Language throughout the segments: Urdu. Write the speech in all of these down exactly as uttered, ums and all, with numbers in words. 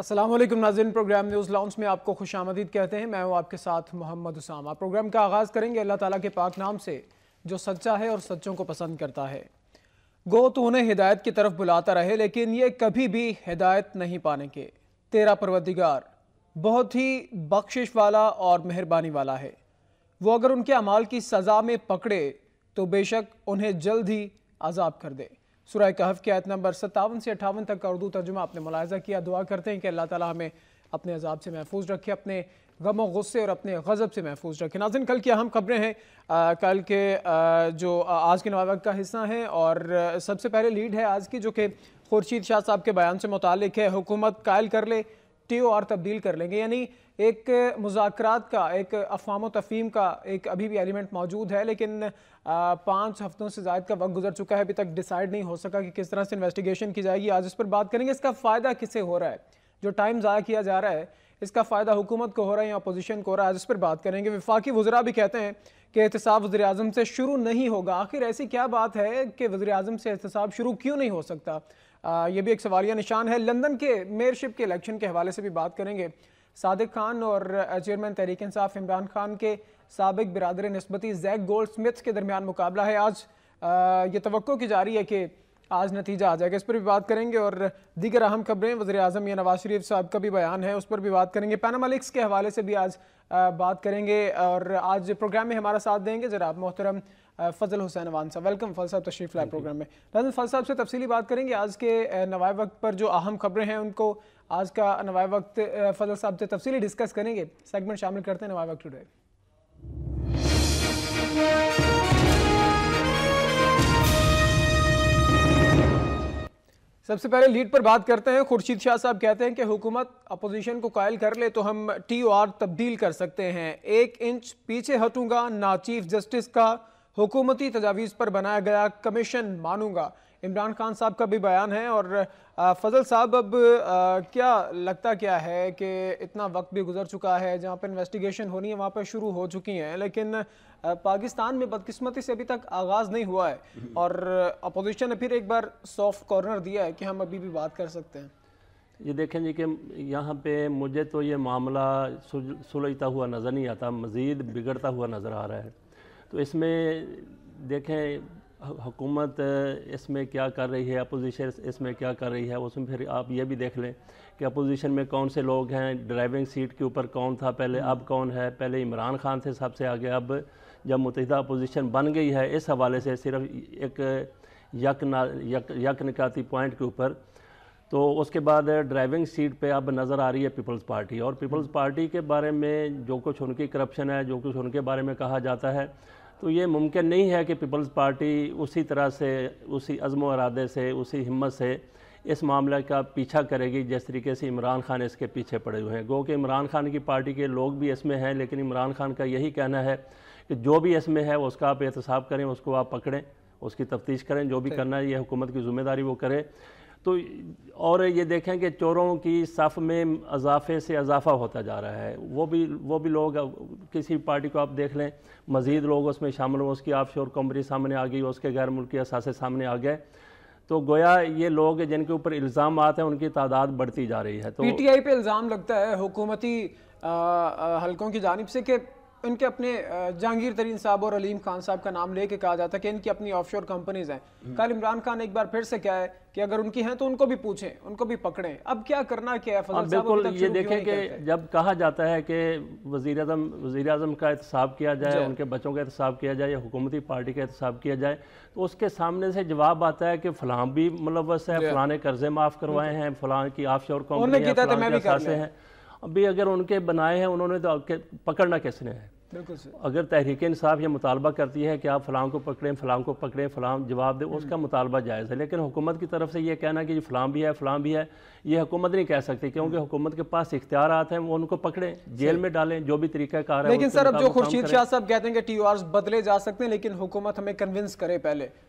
السلام علیکم ناظرین، پروگرام نیوز لاؤنج میں آپ کو خوش آمدید کہتے ہیں۔ میں ہوں آپ کے ساتھ محمد اسامہ۔ پروگرام کا آغاز کریں گے اللہ تعالیٰ کے پاک نام سے جو سچا ہے اور سچوں کو پسند کرتا ہے۔ گو تو انہیں ہدایت کی طرف بلاتا رہے لیکن یہ کبھی بھی ہدایت نہیں پانے کے۔ تیرا پروردگار بہت ہی بخشش والا اور مہربانی والا ہے۔ وہ اگر ان کے اعمال کی سزا میں پکڑے تو بے شک انہیں جلد ہی عذاب کر دے۔ سورہ کہف کی آیت نمبر ستاون سے اٹھاون تک کا اردو ترجمہ آپ نے ملاحظہ کیا۔ دعا کرتے ہیں کہ اللہ تعالیٰ ہمیں اپنے عذاب سے محفوظ رکھے، اپنے غم و غصے اور اپنے غضب سے محفوظ رکھے۔ ناظرین، کل کی اہم خبریں ہیں، کل کے جو آج کے نوائے وقت کا حصہ ہیں، اور سب سے پہلے لیڈ ہے آج کی جو کہ خورشید شاہ صاحب کے بیان سے متعلق ہے۔ حکومت قائل کر لے ٹی او آر تبدیل کر لیں گے، یعنی ایک مذاکرات کا، ایک افہام و تفہیم کا ایک ابھی بھی ایلیمنٹ موجود ہے، لیکن پانچ ہفتوں سے زائد کا وقت گزر چکا ہے، ابھی تک ڈیسائیڈ نہیں ہو سکا کہ کس طرح سے انویسٹیگیشن کی جائے گی۔ آج اس پر بات کریں گے۔ اس کا فائدہ کسے ہو رہا ہے؟ جو ٹائم ضائع کیا جا رہا ہے اس کا فائدہ حکومت کو ہو رہا ہے یا اپوزیشن کو ہو رہا ہے؟ آج اس پر بات کریں گے۔ وفاقی وزراء بھی کہتے ہیں کہ احتساب وزیر اعظم سے شروع نہیں ہوگا۔ آخر ایسی کیا بات ہے کہ وزیر اعظم سے احتساب شروع کیوں نہیں ہو سکتا؟ یہ بھی ایک سوالیہ نشان ہے۔ لندن کے میئرشپ کے الیکشن کے حوالے سے بھی بات کریں گے۔ صادق خان اور چیئرمین تحریک انصاف عمران خان کے سابق برادر نسبتی زیک گولڈ سمتھ کے درمیان مقابلہ ہے۔ آج یہ توقع کی جا رہی ہے کہ آج نتیجہ آ جائے گا، اس پر بھی بات کریں گے۔ اور دیگر اہم خبریں، وزیر اعظم یا نواز شریف صاحب کا بھی بیان ہے، اس پر بھی بات کریں گے۔ پیناما لیکس کے حوالے سے بھی آج بات کریں گے، اور آج پروگرام میں ہمارا ساتھ دیں گے جناب محترم فضل حسین اوان صاحب۔ ویلکم فضل صاحب، تشریف لائے پروگرام میں۔ ناظرین، فضل صاحب سے تفصیلی بات کریں گے آج کے نوائے وقت پر، جو اہم خبریں ہیں ان کو آج کا نوائے وقت فضل صاحب سے تفصیلی ڈسکس کریں گے۔ سیگمنٹ شامل کرتے ہیں نوائے وقت ٹوڈے۔ سب سے پہلے لیڈ پر بات کرتے ہیں۔ خورشید شاہ صاحب کہتے ہیں کہ حکومت اپوزیشن کو قائل کر لے تو ہم ٹی او آر تبدیل کر سکتے ہیں۔ ایک انچ پیچھے ہٹوں گا نہ چیف جسٹس کا حکومتی تجاویز پر بنایا گیا کمیشن مانوں گا۔ عمران خان صاحب کا بھی بیان ہے۔ اور فضل صاحب، اب کیا لگتا کیا ہے کہ اتنا وقت بھی گزر چکا ہے، جہاں پہ انویسٹیگیشن ہونی ہے وہاں پہ شروع ہو چکی ہیں، لیکن پاکستان میں بدقسمتی سے ابھی تک آغاز نہیں ہوا ہے، اور اپوزیشن نے پھر ایک بار سافٹ کارنر دیا ہے کہ ہم ابھی بھی بات کر سکتے ہیں؟ یہ دیکھیں جی کہ یہاں پہ مجھے تو یہ معاملہ سلجھتا ہوا نظر نہیں آتا، مزید بگڑتا ہوا نظر آ رہا ہے۔ تو اس میں دیکھیں حکومت اس میں کیا کر رہی ہے، اپوزیشن اس میں کیا کر رہی ہے، اس میں پھر آپ یہ بھی دیکھ لیں کہ اپوزیشن میں کون سے لوگ ہیں، ڈرائیونگ سیٹ کے اوپر کون تھا پہلے، اب کون ہے۔ پہلے عمران خان تھے سب سے آگے، اب جب متحدہ اپوزیشن بن گئی ہے، اس حوالے سے صرف ایک یک یک نکاتی پوائنٹ کے اوپر، تو اس کے بعد ڈرائیونگ سیٹ پہ اب نظر آ رہی ہے پیپلز پارٹی۔ اور پیپلز پارٹی کے بارے میں جو کچھ ان کی کرپشن ہے، جو کچھ ان کے بارے میں کہا جاتا ہے، تو یہ ممکن نہیں ہے کہ پیپلز پارٹی اسی طرح سے، اسی عزم و ارادے سے، اسی ہمت سے اس معاملہ کا پیچھا کرے گی جس طریقے سے عمران خان اس کے پیچھے پڑے ہوئے ہیں۔ گو کہ عمران خان کی پارٹی کے لوگ بھی اس میں ہیں، لیکن عمران خان کا یہی کہنا ہے کہ جو بھی اس میں ہے اس کا آپ احتساب کریں، اس کو آپ پکڑیں، اس کی تفتیش کریں، جو بھی کرنا ہے یہ حکومت کی ذمہ داری وہ کرے۔ تو اور یہ دیکھیں کہ چوروں کی صف میں اضافے سے اضافہ ہوتا جا رہا ہے۔ وہ بھی وہ بھی لوگ، کسی پارٹی کو آپ دیکھ لیں، مزید لوگ اس میں شامل ہوں، اس کی آف شور کمپنی سامنے آ گئی، اس کے غیر ملکی اثاثے سامنے آ گئے، تو گویا یہ لوگ جن کے اوپر الزامات ہیں ان کی تعداد بڑھتی جا رہی ہے۔ تو پی ٹی آئی پہ الزام لگتا ہے حکومتی حلقوں کی جانب سے کہ ان کے اپنے جہانگیر ترین صاحب اور علیم خان صاحب کا نام لے کے کہا جاتا ہے کہ ان کی اپنی آف شور کمپنیز ہیں۔ کل عمران خان ایک بار پھر سے کیا ہے کہ اگر ان کی ہیں تو ان کو بھی پوچھیں، ان کو بھی پکڑیں۔ اب کیا کرنا کیا ہے فضل صاحب؟ بالکل، یہ دیکھیں کہ جب کہا جاتا ہے کہ وزیر اعظم وزیر اعظم کا احتساب کیا جائے، ان کے بچوں کا احتساب کیا جائے یا حکومتی پارٹی کا احتساب کیا جائے، تو اس کے سامنے سے جواب آتا ہے کہ فلاں بھی ملوث ہے، فلاں نے قرضے معاف کروائے ہیں، فلاں کی آف شور کمپنی ہے، فلاں کے اثاثے ہیں۔ ابھی اگر ان کے بنائے ہیں انہوں نے تو پکڑنا کس نے ہے؟ اگر تحریک انصاف یہ مطالبہ کرتی ہے کہ آپ فلاں کو پکڑیں، فلاں کو پکڑیں، فلاں جواب دیں، اس کا مطالبہ جائز ہے، لیکن حکومت کی طرف سے یہ کہنا کہ فلاں بھی ہے، فلاں بھی ہے، یہ حکومت نہیں کہہ سکتی، کیونکہ حکومت کے پاس اختیارات ہیں، وہ ان کو پکڑیں، جیل میں ڈالیں، جو بھی طریقہ کار ہے۔ لیکن سر اب جو خورشید شاہ صاحب کہتے ہیں کہ ٹی او آرز بدلے جا سکتے ہیں، لیکن حکومت ہمیں کنونس کرے پہلے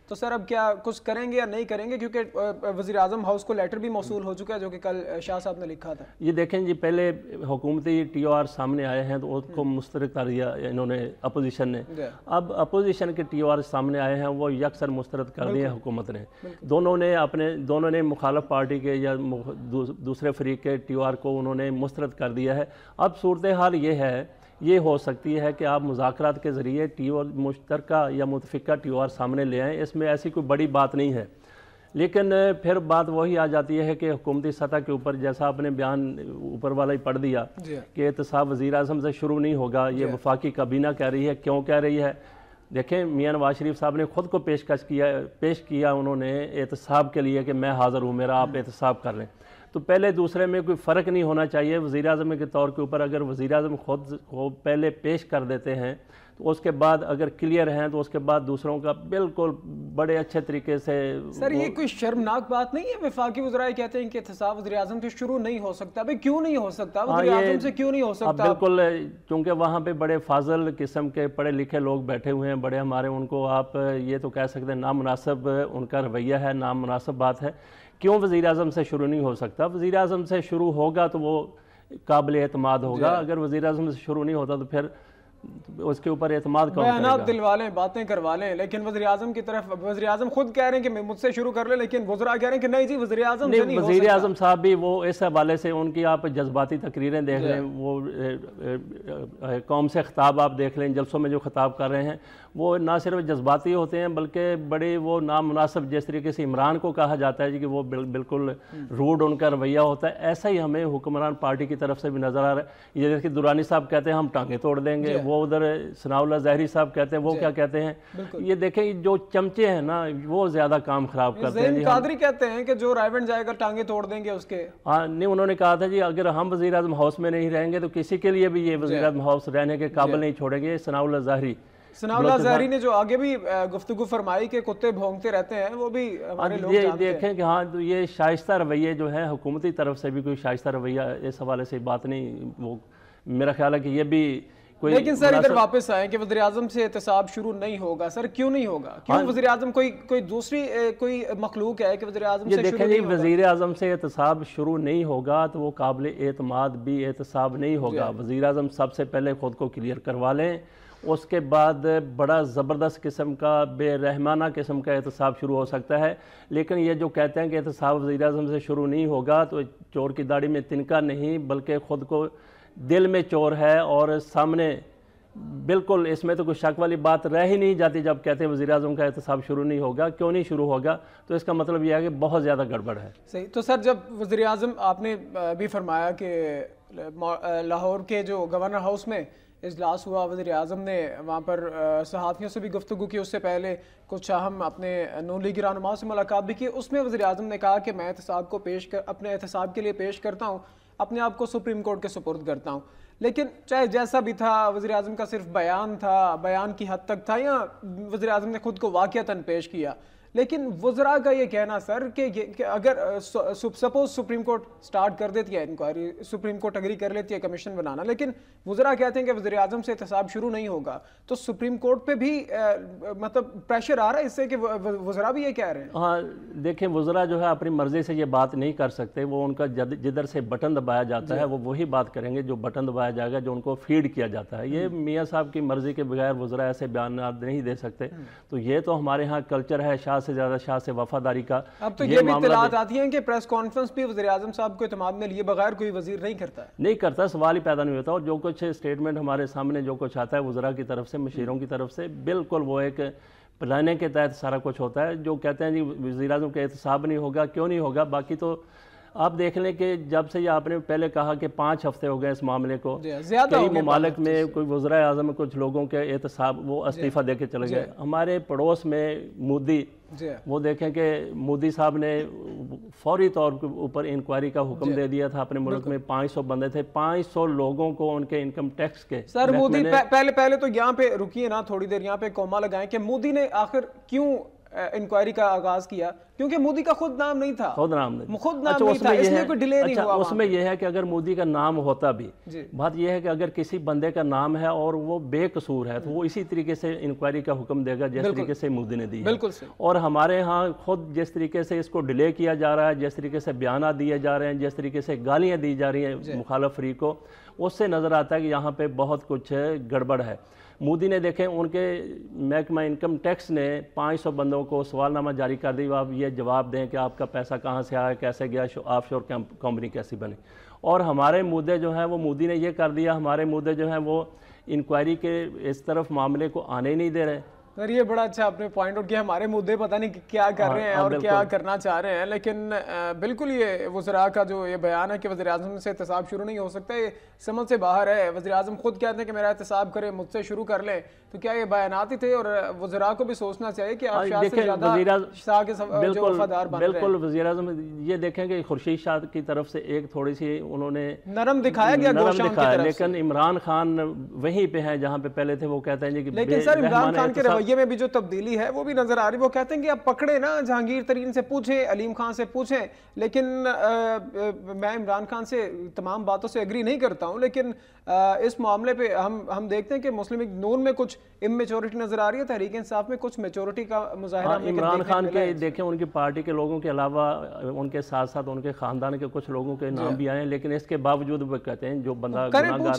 تو سر اب کیا کچھ کریں گے یا نہیں کریں گے، کیونکہ وزیر اعظم ہاؤس کو لیٹر بھی موصول ہو چکا ہے جو کہ کل شاہ صاحب نے لکھا تھا؟ یہ دیکھیں جی، پہلے حکومتی ٹی او آر سامنے آئے ہیں تو اس کو مسترد کر دیا انہوں نے اپوزیشن نے. اب اپوزیشن کے ٹی او آر سامنے آئے ہیں وہ یکسر مسترد کر دیے حکومت نے. دونوں نے اپنے دونوں نے مخالف پارٹی کے یا دوسرے فریق کے ٹی او آر کو انہوں نے مسترد کر دیا ہے. اب صورتحال یہ ہے، یہ ہو سکتی ہے کہ آپ مذاکرات کے ذریعے ٹی او مشترکہ یا متفقہ ٹی او آر سامنے لے آئیں. اس میں ایسی کوئی بڑی بات نہیں ہے، لیکن پھر بات وہی آ جاتی ہے کہ حکومتی سطح کے اوپر، جیسا آپ نے بیان اوپر والا ہی پڑھ دیا کہ احتساب وزیر اعظم سے شروع نہیں ہوگا. یہ وفاقی کابینہ کہہ رہی ہے. کیوں کہہ رہی ہے؟ دیکھیں، میاں نواز شریف صاحب نے خود کو پیشکش کیا پیش کیا انہوں نے احتساب کے لیے کہ میں حاضر ہوں، میرا آپ احتساب کر لیں. تو پہلے دوسرے میں کوئی فرق نہیں ہونا چاہیے. وزیر اعظم کے طور کے اوپر اگر وزیر اعظم خود کو پہلے پیش کر دیتے ہیں تو اس کے بعد اگر کلیئر ہیں تو اس کے بعد دوسروں کا بالکل بڑے اچھے طریقے سے. سر یہ کوئی شرمناک بات نہیں ہے؟ وفاقی وزراء کہتے ہیں کہ احتساب وزیر اعظم سے شروع نہیں ہو سکتا. بھئی کیوں نہیں ہو سکتا؟ وزیر اعظم سے کیوں نہیں ہو سکتا؟ بالکل، چونکہ وہاں پہ بڑے فاضل قسم کے پڑھے لکھے لوگ بیٹھے ہوئے ہیں، بڑے ہمارے، ان کو آپ یہ تو کہہ سکتے ہیں نامناسب ان کا رویہ ہے، نامناسب بات ہے. کیوں وزیر اعظم سے شروع نہیں ہو سکتا؟ وزیر اعظم سے شروع ہوگا تو وہ قابل اعتماد ہوگا. اگر وزیر اعظم سے شروع نہیں ہوتا تو پھر اس کے اوپر اعتماد کون کرے گا؟ بیانات دلوا لیں، باتیں کروا لیں، لیکن وزیر اعظم کی طرف وزیر اعظم خود کہہ رہے ہیں کہ مجھ سے شروع کر لیں، لیکن وزراء کہہ رہے ہیں کہ نہیں جی وزیر اعظم سے نہیں ہو سکتا. وزیر اعظم صاحب بھی وہ اس حوالے سے ان کی آپ جذباتی تقریریں دیکھ لیں، وہ قوم سے خطاب آپ دیکھ لیں، جلسوں میں جو خطاب کر رہے ہیں وہ نہ صرف جذباتی ہوتے ہیں بلکہ بڑے وہ نامناسب، جس طریقے سے عمران کو کہا جاتا ہے جی کہ وہ بالکل روڈ ان کا رویہ ہوتا ہے، ایسا ہی ہمیں حکمران پارٹی کی طرف سے بھی نظر آ رہا ہے. یہ دیکھیں درانی صاحب کہتے ہیں ہم ٹانگیں توڑ دیں گے، وہ ادھر ثناء اللہ ظاہری صاحب کہتے ہیں وہ کیا کہتے ہیں. یہ دیکھیں جو چمچے ہیں نا وہ زیادہ کام خراب کرتے ہیں. زین قادری کہتے ہیں کہ جو رائیونڈ جائے گا ٹانگیں توڑ دیں گے اس کے. ہاں نہیں، انہوں نے کہا تھا جی اگر ہم وزیر اعظم ہاؤس میں نہیں رہیں گے تو کسی کے لیے بھی یہ وزیر اعظم ہاؤس رہنے کے قابل نہیں چھوڑیں گے. ثناء اللہ ظاہری ثناء اللہ ظاہری نے جو آگے بھی گفتگو فرمائی کہ کتے بھونکتے رہتے ہیں، وہ بھی ہمارے لوگ جانتے ہیں. دیکھیں کہ ہاں یہ شائستہ رویے جو ہیں حکومتی طرف سے بھی کوئی شائستہ رویہ اس حوالے سے بات نہیں. وہ میرا خیال ہے کہ یہ بھی کوئی. لیکن سر ادھر واپس آئیں کہ وزیر اعظم سے احتساب شروع نہیں ہوگا. سر کیوں نہیں ہوگا؟ کیوں وزیر اعظم کوئی کوئی دوسری کوئی مخلوق ہے کہ وزیر اعظم سے شروع نہیں ہوگا؟ وزیر اعظم سے احتساب شروع نہیں ہوگا تو وہ قابل اعتماد بھی احتساب نہیں ہوگا. وزیر اعظم سب سے پہلے خود کو کلیئر کروا لیں، اس کے بعد بڑا زبردست قسم کا بے رحمانہ قسم کا احتساب شروع ہو سکتا ہے. لیکن یہ جو کہتے ہیں کہ احتساب وزیر اعظم سے شروع نہیں ہوگا تو چور کی داڑھی میں تنکا نہیں بلکہ خود کو دل میں چور ہے. اور سامنے بالکل اس میں تو کوئی شک والی بات رہ ہی نہیں جاتی جب کہتے ہیں وزیر اعظم کا احتساب شروع نہیں ہوگا. کیوں نہیں شروع ہوگا؟ تو اس کا مطلب یہ ہے کہ بہت زیادہ گڑبڑ ہے. صحیح. تو سر جب وزیر اعظم، آپ نے بھی فرمایا کہ لاہور کے جو گورنر ہاؤس میں اجلاس ہوا، وزیر اعظم نے وہاں پر صحافیوں سے بھی گفتگو کی، اس سے پہلے کچھ اہم اپنے نون لیگی رہنماؤں سے ملاقات بھی کی. اس میں وزیر اعظم نے کہا کہ میں احتساب کو پیش کر اپنے احتساب کے لیے پیش کرتا ہوں، اپنے آپ کو سپریم کورٹ کے سپرد کرتا ہوں. لیکن چاہے جیسا بھی تھا، وزیر اعظم کا صرف بیان تھا، بیان کی حد تک تھا، یا وزیر اعظم نے خود کو واقعتاً پیش کیا. لیکن وزراء کا یہ کہنا سر کہ اگر سپوز سپریم کورٹ سٹارٹ کر دیتی ہے انکوائری، سپریم کورٹ اگری کر لیتی ہے کمیشن بنانا، لیکن وزراء کہتے ہیں کہ وزیر اعظم سے احتساب شروع نہیں ہوگا، تو سپریم کورٹ پہ بھی مطلب پریشر آ رہا ہے اس سے کہ وزراء بھی یہ کہہ رہے ہیں. ہاں دیکھیں، وزراء جو ہے اپنی مرضی سے یہ بات نہیں کر سکتے. وہ ان کا جدھر سے بٹن دبایا جاتا ہے وہ وہی بات کریں گے جو بٹن دبایا جائے گا، جو ان کو فیڈ کیا جاتا ہے. یہ میاں صاحب کی مرضی کے بغیر وزراء ایسے بیانات نہیں دے سکتے. تو یہ تو ہمارے ہاں کلچر ہے شاہ سے زیادہ شاہ سے وفاداری کا. اب تو یہ بھی اطلاعات آتی ہیں کہ پریس کانفرنس بھی وزیر اعظم صاحب کو اعتماد میں لیے بغیر کوئی وزیر نہیں کرتا ہے. نہیں کرتا، سوال ہی پیدا نہیں ہوتا. اور جو کچھ اسٹیٹمنٹ ہمارے سامنے جو کچھ آتا ہے وزراء کی طرف سے، مشیروں کی طرف سے، بالکل وہ ایک پلاننگ کے تحت سارا کچھ ہوتا ہے. جو کہتے ہیں جی وزیر اعظم کا احتساب نہیں ہوگا، کیوں نہیں ہوگا؟ باقی تو آپ دیکھ لیں کہ جب سے یہ آپ نے پہلے کہا کہ پانچ ہفتے ہو گئے اس معاملے کو، کئی ممالک میں کوئی وزراء اعظم کچھ لوگوں کے احتساب وہ استعفیٰ دے کے چلے گئے. ہمارے پڑوس میں مودی، وہ دیکھیں کہ مودی صاحب نے فوری طور کے اوپر انکوائری کا حکم دے دیا تھا. اپنے ملک میں پانچ سو بندے تھے، پانچ سو لوگوں کو ان کے انکم ٹیکس کے. سر مودی پہلے پہلے تو یہاں پہ رکیے نا تھوڑی دیر، یہاں پہ کوما لگائیں کہ مودی نے آخر کیوں انکوائری کا آغاز کیا؟ کیونکہ مودی کا خود نام نہیں تھا، خود نام نہیں خود نام نہیں تھا، اس لیے کوئی ڈیلے نہیں ہوا۔ اس میں یہ ہے کہ اگر مودی کا نام ہوتا بھی، بات یہ ہے کہ اگر کسی بندے کا نام ہے اور وہ بے قصور ہے تو وہ اسی طریقے سے انکوائری کا حکم دے گا جس طریقے سے مودی نے دی ہے۔ بالکل صحیح۔ اور ہمارے ہاں خود جس طریقے سے اس کو ڈیلے کیا جا رہا ہے، جس طریقے سے بیانات دیے جا رہے ہیں، جس طریقے سے گالیاں دی جا رہی ہیں مخالف فریق کو، اس سے نظر آتا ہے کہ یہاں پہ بہت کچھ گڑبڑ ہے۔ مودی نے دیکھیں ان کے محکمہ انکم ٹیکس نے پانچ سو بندوں کو سوال نامہ جاری کر دی، آپ یہ جواب دیں کہ آپ کا پیسہ کہاں سے آیا، کیسے گیا، آف شور کمپنی کیسی بنی۔ اور ہمارے مودے جو ہیں وہ مودی نے یہ کر دیا، ہمارے مودے جو ہیں وہ انکوائری کے اس طرف معاملے کو آنے ہی نہیں دے رہے۔ سر یہ بڑا اچھا آپ نے پوائنٹ آؤٹ کیا، ہمارے مدعے پتہ نہیں کیا کر رہے ہیں اور کیا کرنا چاہ رہے ہیں، لیکن بالکل یہ وزراء کا جو یہ بیان ہے کہ وزیر اعظم سے احتساب شروع نہیں ہو سکتا، یہ سمجھ سے باہر ہے۔ وزیر اعظم خود کہتے ہیں کہ میرا احتساب کرے، مجھ سے شروع کر لیں، تو کیا یہ بیانات ہی تھے؟ اور وزراء کو بھی سوچنا چاہیے کہ آپ شاہ سے زیادہ شاہ کے جو وفادار بن رہے ہیں۔ بالکل وزیر اعظم یہ دیکھیں کہ خورشید شاہ کی طرف سے ایک تھوڑی سی انہوں نے نرم دکھایا گیا گوشہ ان کی طرف سے، لیکن عمران خان وہیں پہ ہیں جہاں پہ پہلے تھے۔ وہ کہتے ہیں کہ لیکن سر عمران خان کے رویے میں بھی جو تبدیلی ہے وہ بھی نظر آ رہی ہے۔ وہ کہتے ہیں کہ آپ پکڑے نا، جہانگیر ترین سے پوچھیں، علیم خان سے پوچھیں، لیکن میں عمران خان سے تمام باتوں سے ایگری نہیں کرتا ہوں، لیکن اس معاملے پہ ہم ہم دیکھتے ہیں کہ مسلم لیگ نون میں کچھ امیچورٹی نظر آ رہی ہے، تحریک انصاف میں کچھ میچورٹی کا مظاہرہ عمران خان کے دیکھیں ان کی پارٹی کے لوگوں کے علاوہ ان کے ساتھ ساتھ ان کے خاندان کے کچھ لوگوں کے نام بھی آئے ہیں، لیکن اس کے باوجود وہ کہتے ہیں جو بندہ گناہگار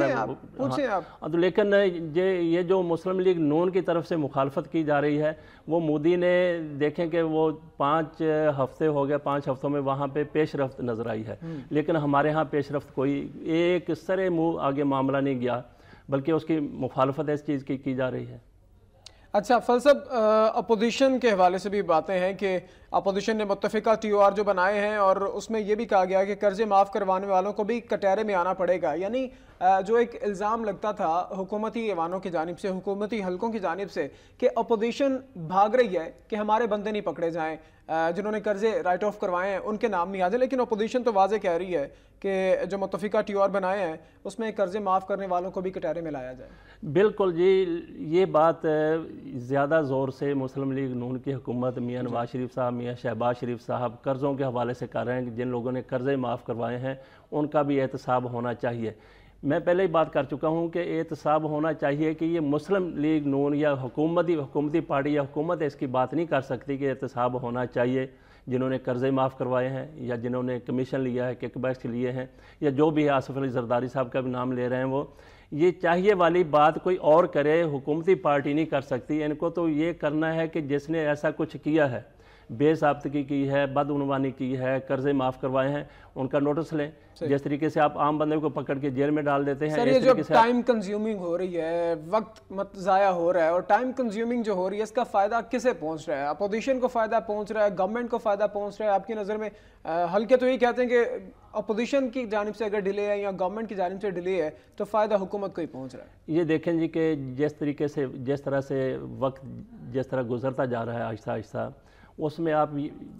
ہے۔ لیکن یہ جو مسلم لیگ نون کی طرف سے مخالفت کی جا رہی ہے، وہ مودی نے دیکھیں کہ وہ پانچ ہفتے ہو گئے، پانچ ہفتوں میں وہاں پہ پیش رفت نظر آئی ہے، لیکن ہمارے ہاں پیش رفت کوئی ایک سرے منہ آگے معاملہ نہیں گیا، بلکہ اس کی مخالفت اس چیز کی کی جا رہی ہے۔ اچھا فلسف اپوزیشن کے حوالے سے بھی باتیں ہیں کہ اپوزیشن نے متفقہ ٹی او آر جو بنائے ہیں اور اس میں یہ بھی کہا گیا کہ قرضے معاف کروانے والوں کو بھی کٹہرے میں آنا پڑے گا، یعنی جو ایک الزام لگتا تھا حکومتی ایوانوں کی جانب سے، حکومتی حلقوں کی جانب سے کہ اپوزیشن بھاگ رہی ہے کہ ہمارے بندے نہیں پکڑے جائیں، جنہوں نے قرضے رائٹ آف کروائے ہیں ان کے نام نہیں آ جائے، لیکن اپوزیشن تو واضح کہہ رہی ہے کہ جو متفقہ ٹی او آر بنائے ہیں اس میں قرضے معاف کرنے والوں کو بھی کٹہرے میں لایا جائے۔ بالکل جی، یہ بات زیادہ زور سے مسلم لیگ نون کی حکومت میاں نواز شریف صاحب، میاں شہباز شریف صاحب قرضوں کے حوالے سے کر رہے ہیں کہ جن لوگوں نے قرضے معاف کروائے ہیں ان کا بھی احتساب ہونا چاہیے۔ میں پہلے ہی بات کر چکا ہوں کہ احتساب ہونا چاہیے کہ یہ مسلم لیگ نون یا حکومتی حکومتی پارٹی یا حکومت اس کی بات نہیں کر سکتی کہ احتساب ہونا چاہیے جنہوں نے قرضے معاف کروائے ہیں یا جنہوں نے کمیشن لیا ہے، کک بیکس لیے ہیں، یا جو بھی آصف علی زرداری صاحب کا بھی نام لے رہے ہیں، وہ یہ چاہیے والی بات کوئی اور کرے، حکومتی پارٹی نہیں کر سکتی۔ ان کو تو یہ کرنا ہے کہ جس نے ایسا کچھ کیا ہے، بے ضابطگی کی ہے، بدعنوانی کی ہے، قرضے معاف کروائے ہیں، ان کا نوٹس لیں۔ جس طریقے سے آپ عام بندے کو پکڑ کے جیل میں ڈال دیتے ہیں، سر یہ جو ٹائم کنزیومنگ ہو رہی ہے، وقت مت ضائع ہو رہا ہے، اور ٹائم کنزیومنگ جو ہو رہی ہے اس کا فائدہ کسے پہنچ رہا ہے؟ اپوزیشن کو فائدہ پہنچ رہا ہے، گورنمنٹ کو فائدہ پہنچ رہا ہے؟ آپ کی نظر میں ہلکے تو یہ کہتے ہیں کہ اپوزیشن کی جانب سے اگر ڈیلے ہے یا گورنمنٹ کی جانب سے ڈیلے ہے تو فائدہ حکومت کو ہی پہنچ رہا ہے۔ یہ دیکھیں جی کہ جس طریقے سے جس طرح سے وقت جس طرح گزرتا جا رہا ہے آہستہ آہستہ، اس میں آپ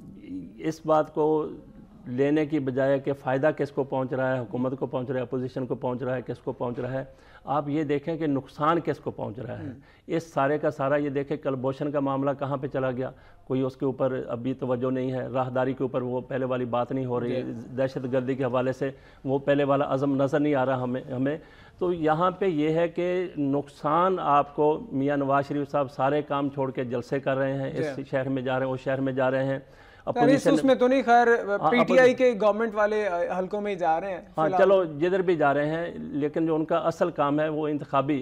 اس بات کو لینے کی بجائے کہ فائدہ کس کو پہنچ رہا ہے، حکومت کو پہنچ رہا ہے، اپوزیشن کو پہنچ رہا ہے، کس کو پہنچ رہا ہے، آپ یہ دیکھیں کہ نقصان کس کو پہنچ رہا ہے۔ اس سارے کا سارا یہ دیکھیں کلبھوشن کا معاملہ کہاں پہ چلا گیا، کوئی اس کے اوپر ابھی توجہ نہیں ہے، راہداری کے اوپر وہ پہلے والی بات نہیں ہو رہی ہے، دہشت گردی کے حوالے سے وہ پہلے والا عزم نظر نہیں آ رہا ہمیں ہمیں تو یہاں پہ یہ ہے کہ نقصان آپ کو میاں نواز شریف صاحب سارے کام چھوڑ کے جلسے کر رہے ہیں، اس شہر میں جا رہے ہیں، اس شہر میں جا رہے ہیں، اس میں تو نہیں، خیر پی ٹی آئی کے گورنمنٹ والے حلقوں میں جا رہے ہیں، ہاں چلو جدھر بھی جا رہے ہیں، لیکن جو ان کا اصل کام ہے وہ انتخابی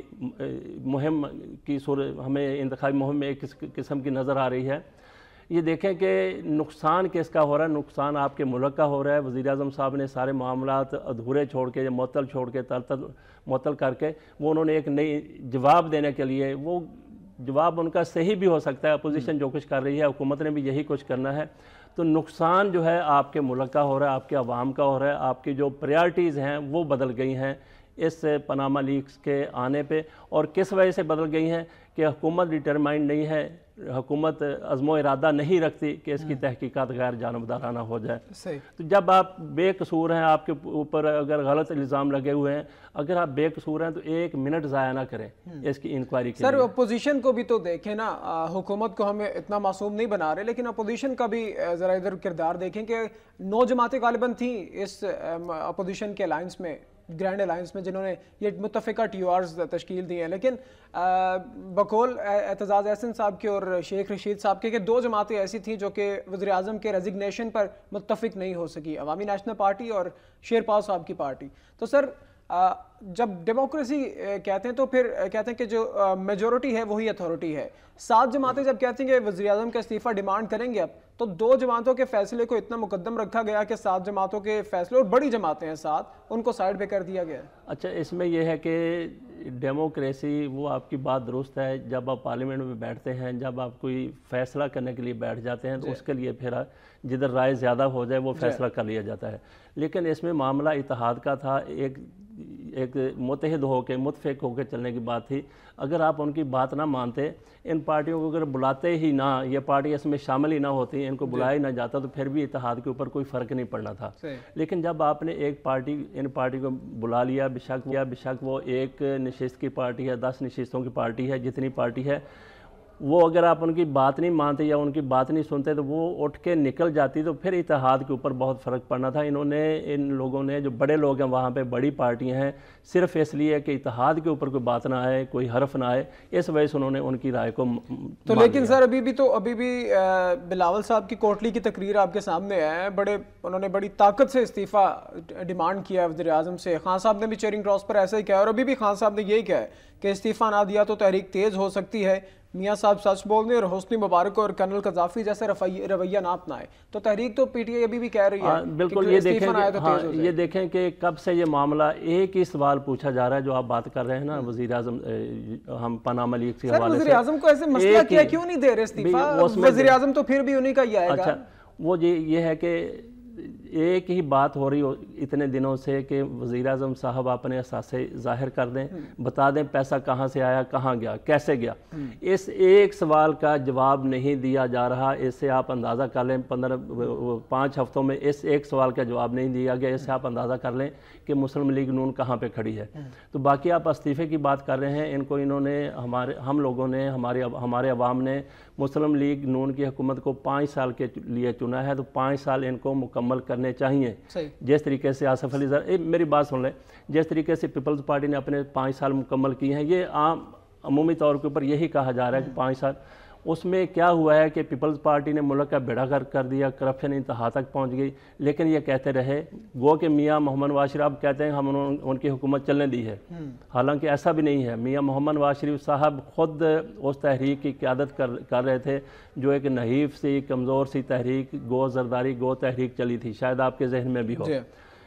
مہم کی صورت ہمیں انتخابی مہم میں ایک قسم کی نظر آ رہی ہے۔ یہ دیکھیں کہ نقصان کس کا ہو رہا ہے، نقصان آپ کے ملک کا ہو رہا ہے۔ وزیر اعظم صاحب نے سارے معاملات ادھورے چھوڑ کے، معطل چھوڑ کے، ترتل معطل کر کے وہ انہوں نے ایک نئی جواب دینے کے لیے، وہ جواب ان کا صحیح بھی ہو سکتا ہے، اپوزیشن جو کچھ کر رہی ہے، حکومت نے بھی یہی کچھ کرنا ہے، تو نقصان جو ہے آپ کے ملک کا ہو رہا ہے، آپ کے عوام کا ہو رہا ہے، آپ کی جو پریارٹیز ہیں وہ بدل گئی ہیں اس پاناما لیکس کے آنے پہ، اور کس وجہ سے بدل گئی ہیں کہ حکومت ڈٹرمائنڈ نہیں ہے حکومت عزم و ارادہ نہیں رکھتی کہ اس کی تحقیقات غیر جانبدارانہ ہو جائے. صحیح. تو جب آپ بے قصور ہیں, آپ کے اوپر اگر غلط الزام لگے ہوئے ہیں, اگر آپ بے قصور ہیں تو ایک منٹ ضائع نہ کریں اس کی انکوائری کے لیے. سر اپوزیشن کو بھی تو دیکھیں نا, حکومت کو ہمیں اتنا معصوم نہیں بنا رہے, لیکن اپوزیشن کا بھی ذرا ادھر کردار دیکھیں کہ نو جماعتیں غالباً تھیں اس اپوزیشن کے الائنس میں, گرینڈ الائنس میں, جنہوں نے یہ متفقہ ٹی او آرز تشکیل دی ہیں, لیکن بقول اعتزاز احسن صاحب کے اور شیخ رشید صاحب کے کہ دو جماعتیں ایسی تھیں جو کہ وزیر اعظم کے ریزگنیشن پر متفق نہیں ہو سکی, عوامی نیشنل پارٹی اور شیر پال صاحب کی پارٹی. تو سر جب ڈیموکریسی کہتے ہیں تو پھر کہتے ہیں کہ جو میجورٹی ہے وہی اتھارٹی ہے. سات جماعتیں جب کہتی ہیں کہ وزیر اعظم کا استعفیٰ ڈیمانڈ کریں گے اب, تو دو جماعتوں کے فیصلے کو اتنا مقدم رکھا گیا کہ سات جماعتوں کے فیصلے, اور بڑی جماعتیں ہیں سات, ان کو سائڈ پہ کر دیا گیا. اچھا, اس میں یہ ہے کہ ڈیموکریسی, وہ آپ کی بات درست ہے, جب آپ پارلیمنٹ میں بیٹھتے ہیں, جب آپ کوئی فیصلہ کرنے کے لیے بیٹھ جاتے ہیں تو اس کے لیے پھر جدھر رائے زیادہ ہو جائے وہ فیصلہ کر لیا جاتا ہے. لیکن اس میں معاملہ اتحاد کا تھا, ایک ایک متحد ہو کے متفق ہو کے چلنے کی بات تھی. اگر آپ ان کی بات نہ مانتے, ان پارٹیوں کو اگر بلاتے ہی نہ, یہ پارٹی اس میں شامل ہی نہ ہوتی, ان کو بلایا ہی نہ جاتا, تو پھر بھی اتحاد کے اوپر کوئی فرق نہیں پڑنا تھا. لیکن جب آپ نے ایک پارٹی, ان پارٹی کو بلا لیا, بشک یا بشک وہ ایک نشست کی پارٹی ہے, دس نشستوں کی پارٹی ہے, جتنی پارٹی ہے, وہ اگر آپ ان کی بات نہیں مانتے یا ان کی بات نہیں سنتے تو وہ اٹھ کے نکل جاتی, تو پھر اتحاد کے اوپر بہت فرق پڑنا تھا. انہوں نے, ان لوگوں نے, جو بڑے لوگ ہیں وہاں پہ, بڑی پارٹیاں ہیں, صرف اس لیے کہ اتحاد کے اوپر کوئی بات نہ آئے, کوئی حرف نہ آئے, اس وجہ سے انہوں نے ان کی رائے کو. تو لیکن سر ابھی بھی تو ابھی بھی بلاول صاحب کی کوٹلی کی تقریر آپ کے سامنے ہے, بڑے انہوں نے بڑی طاقت سے استعفیٰ ڈیمانڈ کیا وزیر اعظم سے. خان صاحب نے بھی چیئرنگ کراس پر ایسا ہی کہا, اور ابھی بھی خان صاحب نے یہی کہا ہے کہ استعفیٰ نہ دیا تو تحریک تیز ہو سکتی ہے. میاں صاحب سچ بولنے اور حسنی مبارک اور کرنل قذافی جیسے رویہ نہ اپنائے. تو تحریک تو پی ٹی آئی ابھی بھی کہہ رہی ہے بالکل. یہ دیکھیں ہاں یہ دیکھیں کہ کب سے یہ معاملہ, ایک ہی سوال پوچھا جا رہا ہے جو آپ بات کر رہے ہیں نا, وزیر اعظم, ہم پاناما لیکس کے حوالے سے. وزیر اعظم کو ایسے مسئلہ کیا کیوں نہیں دے رہے استعفیٰ؟ وزیر اعظم تو پھر بھی انہی کا ہی آئے گا. اچھا, وہ یہ ہے کہ ایک ہی بات ہو رہی ہو اتنے دنوں سے کہ وزیر اعظم صاحب اپنے اثاثے ظاہر کر دیں, بتا دیں پیسہ کہاں سے آیا, کہاں گیا, کیسے گیا. اس ایک سوال کا جواب نہیں دیا جا رہا. اس سے آپ اندازہ کر لیں, پندرہ پانچ ہفتوں میں اس ایک سوال کا جواب نہیں دیا گیا. اس سے آپ اندازہ کر لیں کہ مسلم لیگ نون کہاں پہ کھڑی ہے. تو باقی آپ استعفے کی بات کر رہے ہیں, ان کو انہوں نے, ہمارے ہم لوگوں نے, ہمارے ہمارے عوام نے مسلم لیگ نون کی حکومت کو پانچ سال کے لیے چنا ہے, تو پانچ سال ان کو مکمل کرنے چاہیے. جس طریقے سے آصف علی زرداری, میری بات سن لیں, جس طریقے سے پیپلز پارٹی نے اپنے پانچ سال مکمل کیے ہیں, یہ عام عمومی طور کے اوپر یہی کہا جا رہا ہے کہ پانچ سال. اس میں کیا ہوا ہے کہ پیپلز پارٹی نے ملک کا بیڑا غرق کر دیا, کرپشن انتہا تک پہنچ گئی. لیکن یہ کہتے رہے, گو کہ میاں محمد نواز شریف اب کہتے ہیں ہم ان کی حکومت چلنے دی ہے, حالانکہ ایسا بھی نہیں ہے. میاں محمد نواز شریف صاحب خود اس تحریک کی قیادت کر کر رہے تھے جو ایک نحیف سی, کمزور سی تحریک, گو زرداری گو تحریک چلی تھی, شاید آپ کے ذہن میں بھی ہو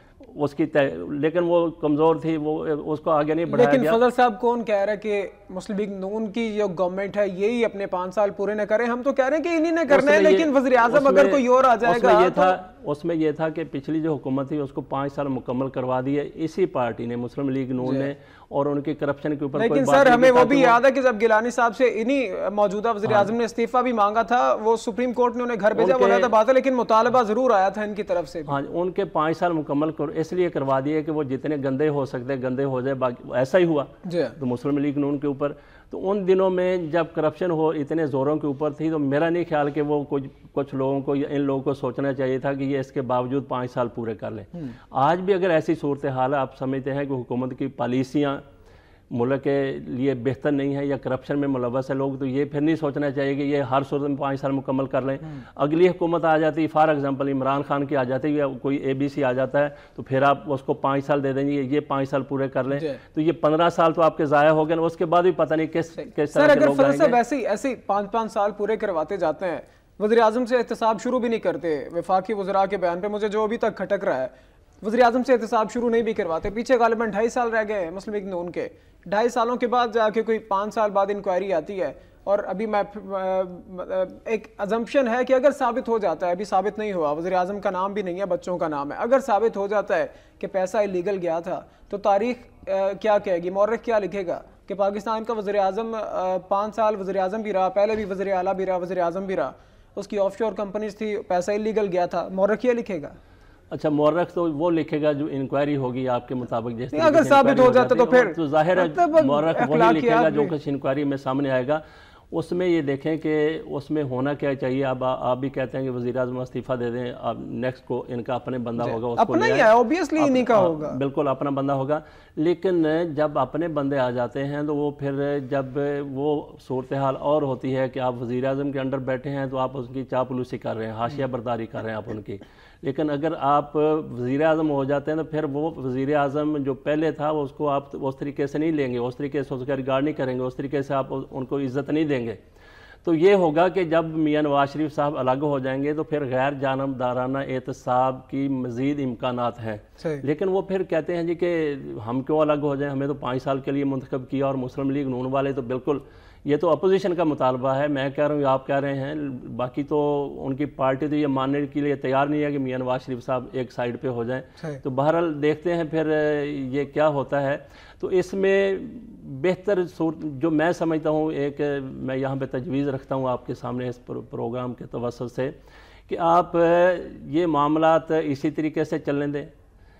اس کی تح... لیکن وہ کمزور تھی, وہ اس کو آگے نہیں بڑھایا گیا. لیکن فضل صاحب کون کہہ رہا ہے کہ مسلم لیگ نون کی جو گورنمنٹ ہے یہی اپنے پانچ سال پورے نہ کریں؟ ہم تو کہہ رہے ہیں کہ انہی نے کرنا ہے, لیکن وزیر اعظم اگر کوئی اور آ جائے گا. یہ تھا, اس میں یہ تھا کہ پچھلی جو حکومت تھی اس کو پانچ سال مکمل کروا دیے اسی پارٹی نے, مسلم لیگ نون نے, اور ان کی کرپشن کے اوپر. لیکن سر ہمیں وہ بھی یاد ہے کہ جب گیلانی صاحب سے انہی موجودہ وزیر اعظم نے استعفیٰ بھی مانگا تھا, وہ سپریم کورٹ نے انہیں گھر بھیجا, وہ علیحدہ بات ہے, لیکن مطالبہ ضرور آیا تھا ان کی طرف سے. ہاں, ان کے پانچ سال مکمل اس لیے کروا دیے کہ وہ جتنے گندے ہو سکتے گندے ہو جائے. ایسا ہی ہوا تو مسلم لیگ نون کے اوپر. تو ان دنوں میں جب کرپشن ہو اتنے زوروں کے اوپر تھی, تو میرا نہیں خیال کہ وہ کچھ کچھ لوگوں کو, ان لوگوں کو سوچنا چاہیے تھا کہ یہ اس کے باوجود پانچ سال پورے کر لیں. آج بھی اگر ایسی صورتحال ہے, آپ سمجھتے ہیں کہ حکومت کی پالیسیاں ملک کے لیے بہتر نہیں ہے یا کرپشن میں ملوث ہے لوگ, تو یہ پھر نہیں سوچنا چاہیے کہ یہ ہر صورت میں پانچ سال مکمل کر لیں. اگلی حکومت آ جاتی, فار ایگزامپل عمران خان کی آ جاتی یا کوئی اے بی سی آ جاتا ہے, تو پھر آپ اس کو پانچ سال دے دیں گے, یہ پانچ سال پورے کر لیں, تو یہ پندرہ سال تو آپ کے ضائع ہو گئے. اس کے بعد بھی پتہ نہیں کس کس طرح کے لوگ آئیں گے. ایسے ایسے پانچ پانچ سال پورے کرواتے جاتے ہیں, وزیر اعظم سے احتساب شروع بھی نہیں کرتے. وفاقی وزراء کے بیان پہ مجھے جو ابھی تک کھٹک رہا ہے, وزیر اعظم سے احتساب شروع نہیں بھی کرواتے. پیچھے غالباً ڈھائی سال رہ گئے مسلم لیگ نون کے, ڈھائی سالوں کے بعد جا کے کوئی پانچ سال بعد انکوائری آتی ہے. اور ابھی میں ایک ازمپشن ہے کہ اگر ثابت ہو جاتا ہے, ابھی ثابت نہیں ہوا, وزیر اعظم کا نام بھی نہیں ہے, بچوں کا نام ہے, اگر ثابت ہو جاتا ہے کہ پیسہ الیگل گیا تھا, تو تاریخ کیا کہے گی, مورخ کیا لکھے گا؟ کہ پاکستان کا وزیر اعظم پانچ سال وزیر اعظم بھی رہا, پہلے بھی وزیر اعلیٰ بھی رہا, وزیر اعظم بھی رہا, اس کی آف شور کمپنیز تھی, پیسہ الیگل گیا تھا, مورخ کیا لکھے گا؟ اچھا مورخ تو وہ لکھے گا جو انکوائری ہوگی آپ کے مطابق, جیسے اگر ثابت ہو جاتا تو پھر تو ظاہر ہے مورخ وہی لکھے گا جو کچھ انکوائری میں سامنے آئے گا. اس میں یہ دیکھیں کہ اس میں ہونا کیا چاہیے. اب آپ بھی کہتے ہیں کہ وزیر اعظم استعفیٰ دے دیں, اب نیکسٹ کو ان کا اپنے بندہ ہوگا, اس کو اپنا ہی ہے اوبیسلی انہی کا ہوگا, بالکل اپنا بندہ ہوگا. لیکن جب اپنے بندے آ جاتے ہیں تو وہ پھر جب وہ صورتحال اور ہوتی ہے کہ آپ وزیر اعظم کے انڈر بیٹھے ہیں تو آپ اس کی چاپلوسی کر رہے ہیں, حاشیہ برداری کر رہے ہیں آپ ان کی. لیکن اگر آپ وزیر اعظم ہو جاتے ہیں تو پھر وہ وزیر اعظم جو پہلے تھا وہ اس کو آپ اس طریقے سے نہیں لیں گے, اس طریقے سے اس کا ریگارڈ نہیں کریں گے, اس طریقے سے آپ ان کو عزت نہیں دیں گے. تو یہ ہوگا کہ جب میاں نواز شریف صاحب الگ ہو جائیں گے تو پھر غیر جانبدارانہ اعتصاب کی مزید امکانات ہیں. لیکن وہ پھر کہتے ہیں جی کہ ہم کیوں الگ ہو جائیں, ہمیں تو پانچ سال کے لیے منتخب کیا, اور مسلم لیگ نون والے تو بالکل, یہ تو اپوزیشن کا مطالبہ ہے, میں کہہ رہا ہوں آپ کہہ رہے ہیں, باقی تو ان کی پارٹی تو یہ ماننے کے لیے تیار نہیں ہے کہ میاں نواز شریف صاحب ایک سائیڈ پہ ہو جائیں. تو بہرحال دیکھتے ہیں پھر یہ کیا ہوتا ہے. تو اس میں بہتر صورت جو میں سمجھتا ہوں, ایک میں یہاں پہ تجویز رکھتا ہوں آپ کے سامنے اس پروگرام کے توسط سے, کہ آپ یہ معاملات اسی طریقے سے چلنے دیں.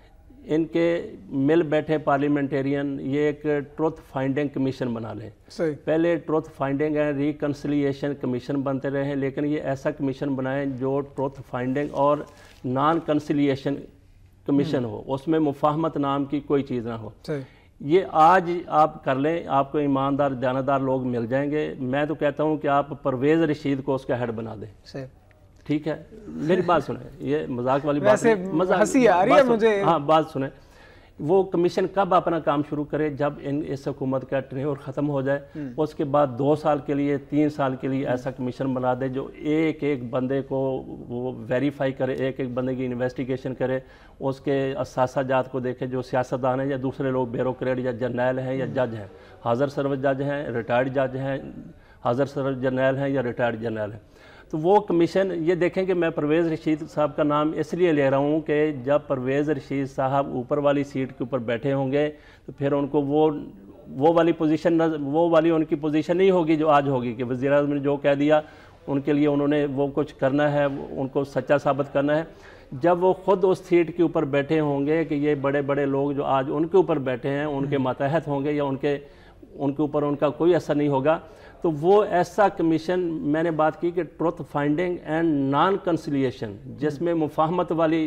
ان کے مل بیٹھے پارلیمنٹیرین یہ ایک ٹروتھ فائنڈنگ کمیشن بنا لیں. پہلے truth finding and reconciliation commission بنتے رہے ہیں, لیکن یہ ایسا کمیشن بنائیں جو ٹروتھ فائنڈنگ اور نان کنسیلیشن کمیشن ہو, اس میں مفاہمت نام کی کوئی چیز نہ ہو. یہ آج آپ کر لیں, آپ کو ایماندار دیانتدار لوگ مل جائیں گے. میں تو کہتا ہوں کہ آپ پرویز رشید کو اس کا ہیڈ بنا دیں. ٹھیک ہے, میری بات سنیں, یہ مذاق والی بات نہیں, ہنسی آ رہی ہے مجھے. ہاں بات سنیں, وہ کمیشن کب اپنا کام شروع کرے, جب ان اس حکومت کا ٹینیور ختم ہو جائے. اس کے بعد دو سال کے لیے تین سال کے لیے ایسا کمیشن بنا دے جو ایک ایک بندے کو وہ ویریفائی کرے, ایک ایک بندے کی انویسٹیگیشن کرے, اس کے اثاثہ جات کو دیکھے, جو سیاستدان ہیں یا دوسرے لوگ بیوروکریٹ یا جرنیل ہیں یا جج ہیں, حاضر سروس جج ہیں, ریٹائرڈ جج ہیں, حاضر سروس جرنیل ہیں یا ریٹائرڈ جرنیل ہیں. تو وہ کمیشن یہ دیکھیں کہ میں پرویز رشید صاحب کا نام اس لیے لے رہا ہوں کہ جب پرویز رشید صاحب اوپر والی سیٹ کے اوپر بیٹھے ہوں گے تو پھر ان کو وہ وہ والی پوزیشن وہ والی ان کی پوزیشن نہیں ہوگی جو آج ہوگی, کہ وزیر اعظم نے جو کہہ دیا ان کے لیے انہوں نے وہ کچھ کرنا ہے, ان کو سچا ثابت کرنا ہے. جب وہ خود اس سیٹ کے اوپر بیٹھے ہوں گے کہ یہ بڑے بڑے لوگ جو آج ان کے اوپر بیٹھے ہیں ان کے ماتحت ہوں گے یا ان کے ان کے اوپر ان کا کوئی اثر نہیں ہوگا, تو وہ ایسا کمیشن میں نے بات کی کہ truth finding and non conciliation, جس میں مفاہمت والی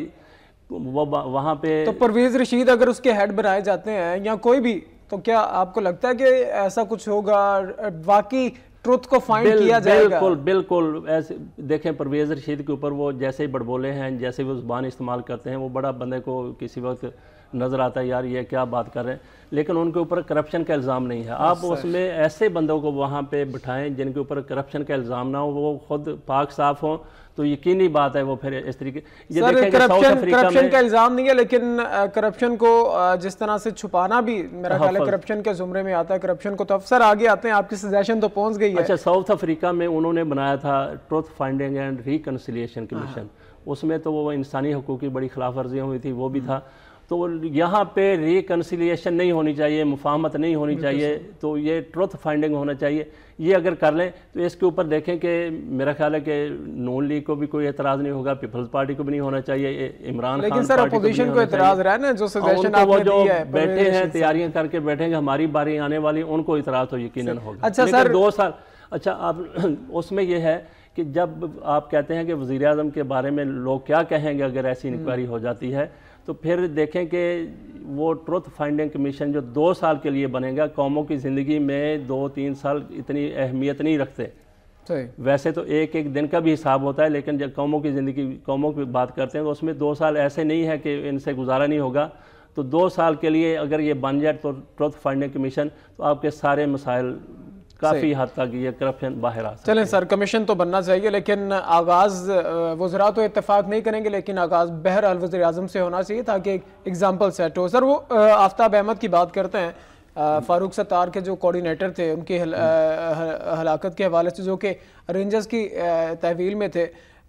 وہ وہاں پہ. تو پرویز رشید اگر اس کے ہیڈ بنائے جاتے ہیں یا کوئی بھی, تو کیا آپ کو لگتا ہے کہ ایسا کچھ ہوگا, واقعی ٹروتھ کو فائنڈ کیا جائے گا؟ بالکل بالکل. ایسے دیکھیں پرویز رشید کے اوپر وہ جیسے ہی بڑبولے ہیں, جیسے وہ زبان استعمال کرتے ہیں, وہ بڑا بندے کو کسی وقت نظر آتا ہے یار یہ کیا بات کر رہے ہیں, لیکن ان کے اوپر کرپشن کا الزام نہیں ہے. آپ اس میں ایسے بندوں کو وہاں پہ بٹھائیں جن کے اوپر کرپشن کا الزام نہ ہو, وہ خود پاک صاف ہوں, تو یقینی بات ہے وہ پھر اس طریقے. یہ دیکھیں کہ ساؤتھ افریقہ میں کرپشن کا الزام نہیں ہے, لیکن کرپشن کو جس طرح سے چھپانا بھی میرا خیال ہے کرپشن کے زمرے میں آتا ہے. کرپشن کو تو افسر آگے آتے ہیں, آپ کی سجیشن تو پہنچ گئی ہے. اچھا, ساؤتھ افریقہ میں انہوں نے بنایا تھا truth finding and reconciliation commission, اس میں تو وہ انسانی حقوق کی بڑی خلاف ورزیاں ہوئی تھی, وہ بھی تھا. تو یہاں پہ ریکنسیلیشن نہیں ہونی چاہیے, مفاہمت نہیں ہونی چاہیے, تو یہ ٹروتھ فائنڈنگ ہونا چاہیے. یہ اگر کر لیں تو اس کے اوپر دیکھیں کہ میرا خیال ہے کہ نون لیگ کو بھی کوئی اعتراض نہیں ہوگا, پیپلز پارٹی کو بھی نہیں ہونا چاہیے, عمران خان لیکن سر اپوزیشن کو اعتراض رہا ہے نا, جو سجیشن آپ نے دی ہے, بیٹھے ہیں تیاریاں کر کے بیٹھیں گے, ہماری باری آنے والی, ان کو اعتراض تو یقیناً ہوگا. اچھا سر دو سال اچھا آپ اس میں یہ ہے کہ جب آپ کہتے ہیں کہ وزیر اعظم کے بارے میں لوگ کیا کہیں گے اگر ایسی انکوائری ہو جاتی ہے, تو پھر دیکھیں کہ وہ ٹروتھ فائنڈنگ کمیشن جو دو سال کے لیے بنے گا, قوموں کی زندگی میں دو تین سال اتنی اہمیت نہیں رکھتے. ویسے تو ایک ایک دن کا بھی حساب ہوتا ہے, لیکن جب قوموں کی زندگی قوموں کی بات کرتے ہیں تو اس میں دو سال ایسے نہیں ہے کہ ان سے گزارا نہیں ہوگا. تو دو سال کے لیے اگر یہ بن جائے تو ٹروتھ فائنڈنگ کمیشن, تو آپ کے سارے مسائل کافی حد تک یہ کرپشن باہر آ سکتے ہیں. چلیں سر, کمیشن تو بننا چاہیے, لیکن آغاز وزراء تو اتفاق نہیں کریں گے, لیکن آغاز بہرحال وزیر اعظم سے ہونا چاہیے تاکہ ایک ایگزامپل سیٹ ہو. سر وہ آفتاب احمد کی بات کرتے ہیں, فاروق ستار کے جو کوارڈینیٹر تھے, ان کی ہلاکت کے حوالے سے, جو کہ رینجرز کی تحویل میں تھے,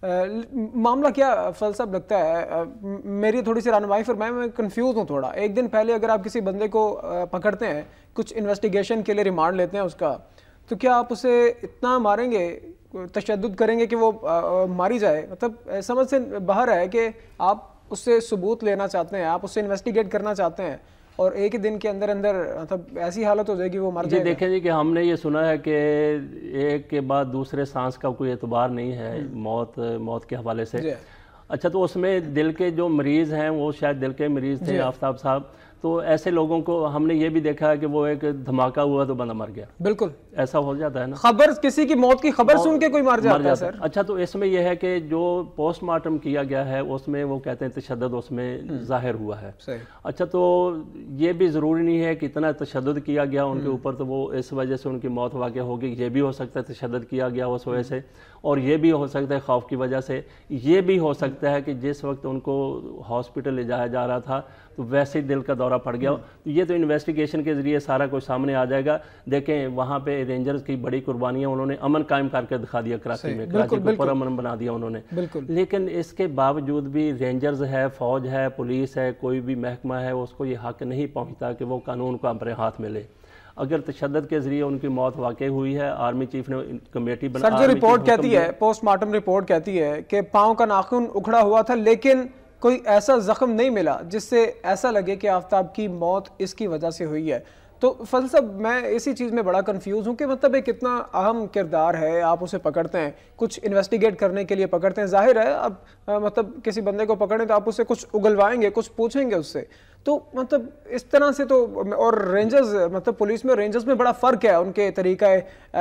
معاملہ کیا فضل صاحب لگتا ہے؟ میری تھوڑی سی رہنمائی فرمائیں، میں کنفیوز ہوں تھوڑا. ایک دن پہلے اگر آپ کسی بندے کو پکڑتے ہیں، کچھ انویسٹیگیشن کے لیے ریمانڈ لیتے ہیں اس کا، تو کیا آپ اسے اتنا ماریں گے، تشدد کریں گے کہ وہ ماری جائے؟ مطلب سمجھ سے باہر ہے کہ آپ اس سے ثبوت لینا چاہتے ہیں، آپ اس سے انویسٹیگیٹ کرنا چاہتے ہیں، اور ایک ہی دن کے اندر اندر مطلب ایسی حالت ہو جائے گی وہ مر جائے گا. دیکھیں جی کہ ہم نے یہ سنا ہے کہ ایک کے بعد دوسرے سانس کا کوئی اعتبار نہیں ہے موت موت کے حوالے سے. اچھا، تو اس میں دل کے جو مریض ہیں وہ شاید دل کے مریض تھے آفتاب صاحب، تو ایسے لوگوں کو ہم نے یہ بھی دیکھا ہے کہ وہ ایک دھماکہ ہوا تو بندہ مر گیا. بالکل ایسا ہو جاتا ہے نا، خبر کسی کی موت کی خبر سن کے کوئی مر جاتا ہے سر. اچھا، تو اس میں یہ ہے کہ جو پوسٹ مارٹم کیا گیا ہے اس میں وہ کہتے ہیں تشدد اس میں ظاہر ہوا ہے. اچھا، تو یہ بھی ضروری نہیں ہے کہ اتنا تشدد کیا گیا ان کے اوپر تو وہ اس وجہ سے ان کی موت واقع ہوگی. یہ بھی ہو سکتا ہے تشدد کیا گیا اس وجہ سے، اور یہ بھی ہو سکتا ہے خوف کی وجہ سے. یہ بھی ہو سکتا ہے کہ جس وقت ان کو ہاسپٹل لے جایا جا رہا تھا تو ویسے ہی دل کا دورہ پڑ گیا. یہ تو انویسٹیگیشن کے ذریعے سارا کچھ سامنے آ جائے گا. دیکھیں وہاں پہ رینجرز کی بڑی قربانیاں، انہوں نے امن قائم کر کے دکھا دیا کراچی میں، کراچی کو پرامن بنا دیا انہوں نے. لیکن اس کے باوجود بھی رینجرز ہے، فوج ہے، پولیس ہے، کوئی بھی محکمہ ہے، اس کو یہ حق نہیں پہنچتا کہ وہ قانون کو اپنے ہاتھ میں لے. اگر تشدد کے ذریعے ان کی موت واقع ہوئی ہے، آرمی چیف نے کمیٹی بنا. سر جو رپورٹ کہتی ہے، پوسٹ مارٹم رپورٹ کہتی ہے کہ پاؤں کا ناخن اکھڑا ہوا تھا لیکن کوئی ایسا زخم نہیں ملا جس سے ایسا لگے کہ آفتاب کی موت اس کی وجہ سے ہوئی ہے. تو فضل صاحب میں اسی چیز میں بڑا کنفیوز ہوں کہ مطلب ایک اتنا اہم کردار ہے، آپ اسے پکڑتے ہیں، کچھ انویسٹیگیٹ کرنے کے لیے پکڑتے ہیں. ظاہر ہے اب مطلب کسی بندے کو پکڑیں تو آپ اسے کچھ اگلوائیں گے، کچھ پوچھیں گے اس سے. تو مطلب اس طرح سے تو، اور رینجرز مطلب پولیس میں رینجرز میں بڑا فرق ہے ان کے طریقہ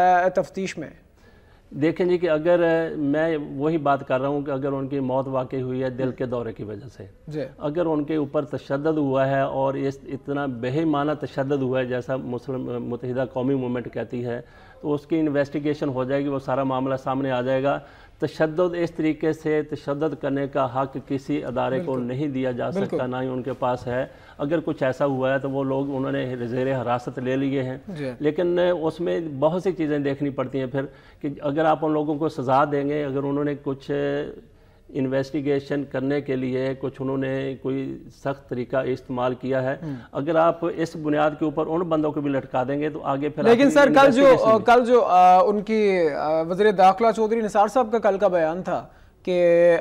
تفتیش میں. دیکھیں جی کہ اگر میں وہی بات کر رہا ہوں کہ اگر ان کی موت واقع ہوئی ہے دل کے دورے کی وجہ سے، اگر ان کے اوپر تشدد ہوا ہے اور اس اتنا بے معنی تشدد ہوا ہے جیسا مسلم متحدہ قومی موومنٹ کہتی ہے، تو اس کی انویسٹیگیشن ہو جائے گی، وہ سارا معاملہ سامنے آ جائے گا. تشدد اس طریقے سے تشدد کرنے کا حق کسی ادارے کو نہیں دیا جا سکتا، نہ ہی ان کے پاس ہے. اگر کچھ ایسا ہوا ہے تو وہ لوگ انہوں نے زیر حراست لے لیے ہیں، لیکن اس میں بہت سی چیزیں دیکھنی پڑتی ہیں پھر کہ اگر آپ ان لوگوں کو سزا دیں گے، اگر انہوں نے کچھ انویسٹیگیشن کرنے کے لیے کچھ انہوں نے کوئی سخت طریقہ استعمال کیا ہے، اگر آپ اس بنیاد کے اوپر ان بندوں کو بھی لٹکا دیں گے تو آگے پھر. لیکن سر کل جو کل جو ان کی وزیر داخلہ چودھری نثار صاحب کا کل کا بیان تھا کہ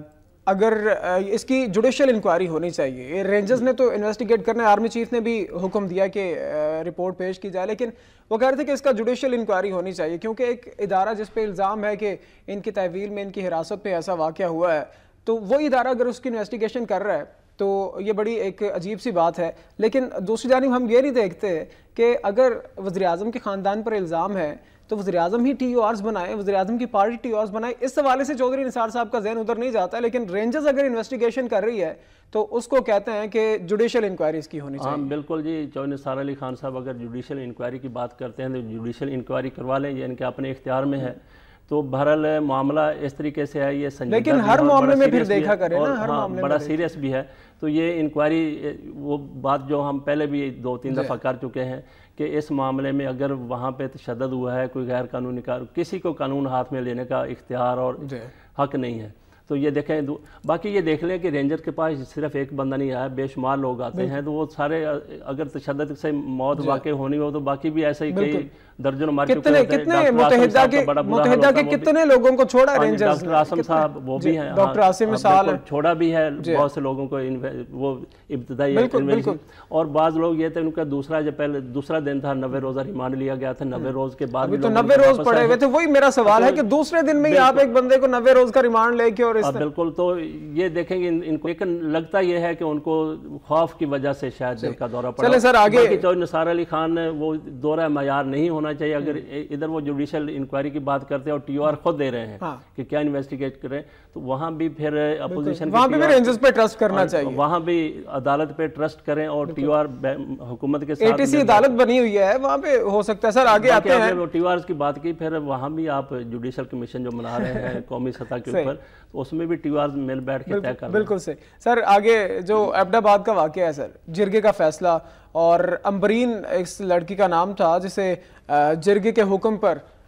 اگر اس کی جوڈیشل انکوائری ہونی چاہیے، رینجرز نے تو انویسٹیگیٹ کرنا ہے، آرمی چیف نے بھی حکم دیا کہ رپورٹ پیش کی جائے، لیکن وہ کہہ رہے تھے کہ اس کا جوڈیشل انکوائری ہونی چاہیے کیونکہ ایک ادارہ جس پہ الزام ہے کہ ان کی تحویل میں ان کی حراست میں ایسا واقعہ ہوا ہے، تو وہ ادارہ اگر اس کی انویسٹیگیشن کر رہا ہے تو یہ بڑی ایک عجیب سی بات ہے. لیکن دوسری جانب ہم یہ نہیں دیکھتے کہ اگر وزیر اعظم کے خاندان پر الزام ہے تو وزیر اعظم ہی ٹی او آرز بنائے، وزیر اعظم کی پارٹی ٹی او آرز بنائے. اس حوالے سے چودھری نثار صاحب کا ذہن ادھر نہیں جاتا، لیکن رینجرز اگر انویسٹیگیشن کر رہی ہے تو اس کو کہتے ہیں کہ جوڈیشل انکوائری اس کی ہونی چاہیے. ہاں بالکل جی، چودھری نثار علی خان صاحب اگر جوڈیشل انکوائری کی بات کرتے ہیں تو جوڈیشل انکوائری کروا لیں، یہ ان کے اپنے اختیار میں ہے. تو بہرحال معاملہ اس طریقے سے ہے، یہ سنجیدہ لیکن ہر معاملے میں پھر دیکھا کرے نا، ہر معاملے بڑا سیریس بھی ہے. تو یہ انکوائری وہ بات جو ہم پہلے بھی دو تین دفعہ کر چکے ہیں کہ اس معاملے میں اگر وہاں پہ تشدد ہوا ہے، کوئی غیر قانونی کار، کسی کو قانون ہاتھ میں لینے کا اختیار اور حق نہیں ہے. تو یہ دیکھیں، باقی یہ دیکھ لیں کہ رینجر کے پاس صرف ایک بندہ نہیں آیا، بے شمار لوگ آتے ہیں، تو وہ سارے اگر تشدد سے موت واقع ہونی ہو تو باقی بھی ایسا ہی کئی درجن مر چکے ہوتے ہیں. کتنے متحدہ کے متحدہ کے کتنے لوگوں کو چھوڑا رینجرز نے، ڈاکٹر عاصم صاحب وہ بھی ہیں، ڈاکٹر عاصم مثال چھوڑا بھی ہے بہت سے لوگوں کو وہ ابتدائی. اور بعض لوگ یہ تھے ان کا دوسرا جب پہلے دوسرا دن تھا، نوے روزہ ریمانڈ لیا گیا تھا، نوے روز کے بعد تو نوے روز پڑے ہوئے تھے. وہی میرا سوال ہے کہ دوسرے دن میں ہی آپ ایک بندے کو نوے روز کا ریمانڈ لے کے اور بالکل. تو یہ دیکھیں گے ان کو، لیکن لگتا یہ ہے کہ ان کو خوف کی وجہ سے شاید دل کا دورہ پڑا. چلیں سر آگے. چودھری نثار علی خان نے وہ دورہ معیار نہیں ہونا چاہیے. اگر ادھر وہ جوڈیشل انکوائری کی بات کرتے ہیں اور ٹی او آر خود دے رہے ہیں کہ کیا انویسٹیگیٹ کریں، تو وہاں بھی پھر اپوزیشن وہاں بھی رینجرز پہ ٹرسٹ کرنا چاہیے، وہاں بھی عدالت پہ ٹرسٹ کریں اور ٹی او آر حکومت کے ساتھ. اے ٹی سی عدالت بنی ہوئی ہے، وہاں پہ ہو سکتا ہے. سر آگے آتے ہیں. ٹی او آر کی بات کی، پھر وہاں بھی آپ جوڈیشل کمیشن جو بنا رہے ہیں قومی سطح کے اوپر، تو اس میں بھی ٹی او آر مل بیٹھ کے طے کر رہے ہیں. بالکل صحیح. سر آگے جو ایبٹ آباد کا واقعہ ہے سر، جرگے کا فیصلہ، اور امبرین اس لڑکی کا نام تھا جسے جرگے کے حکم پر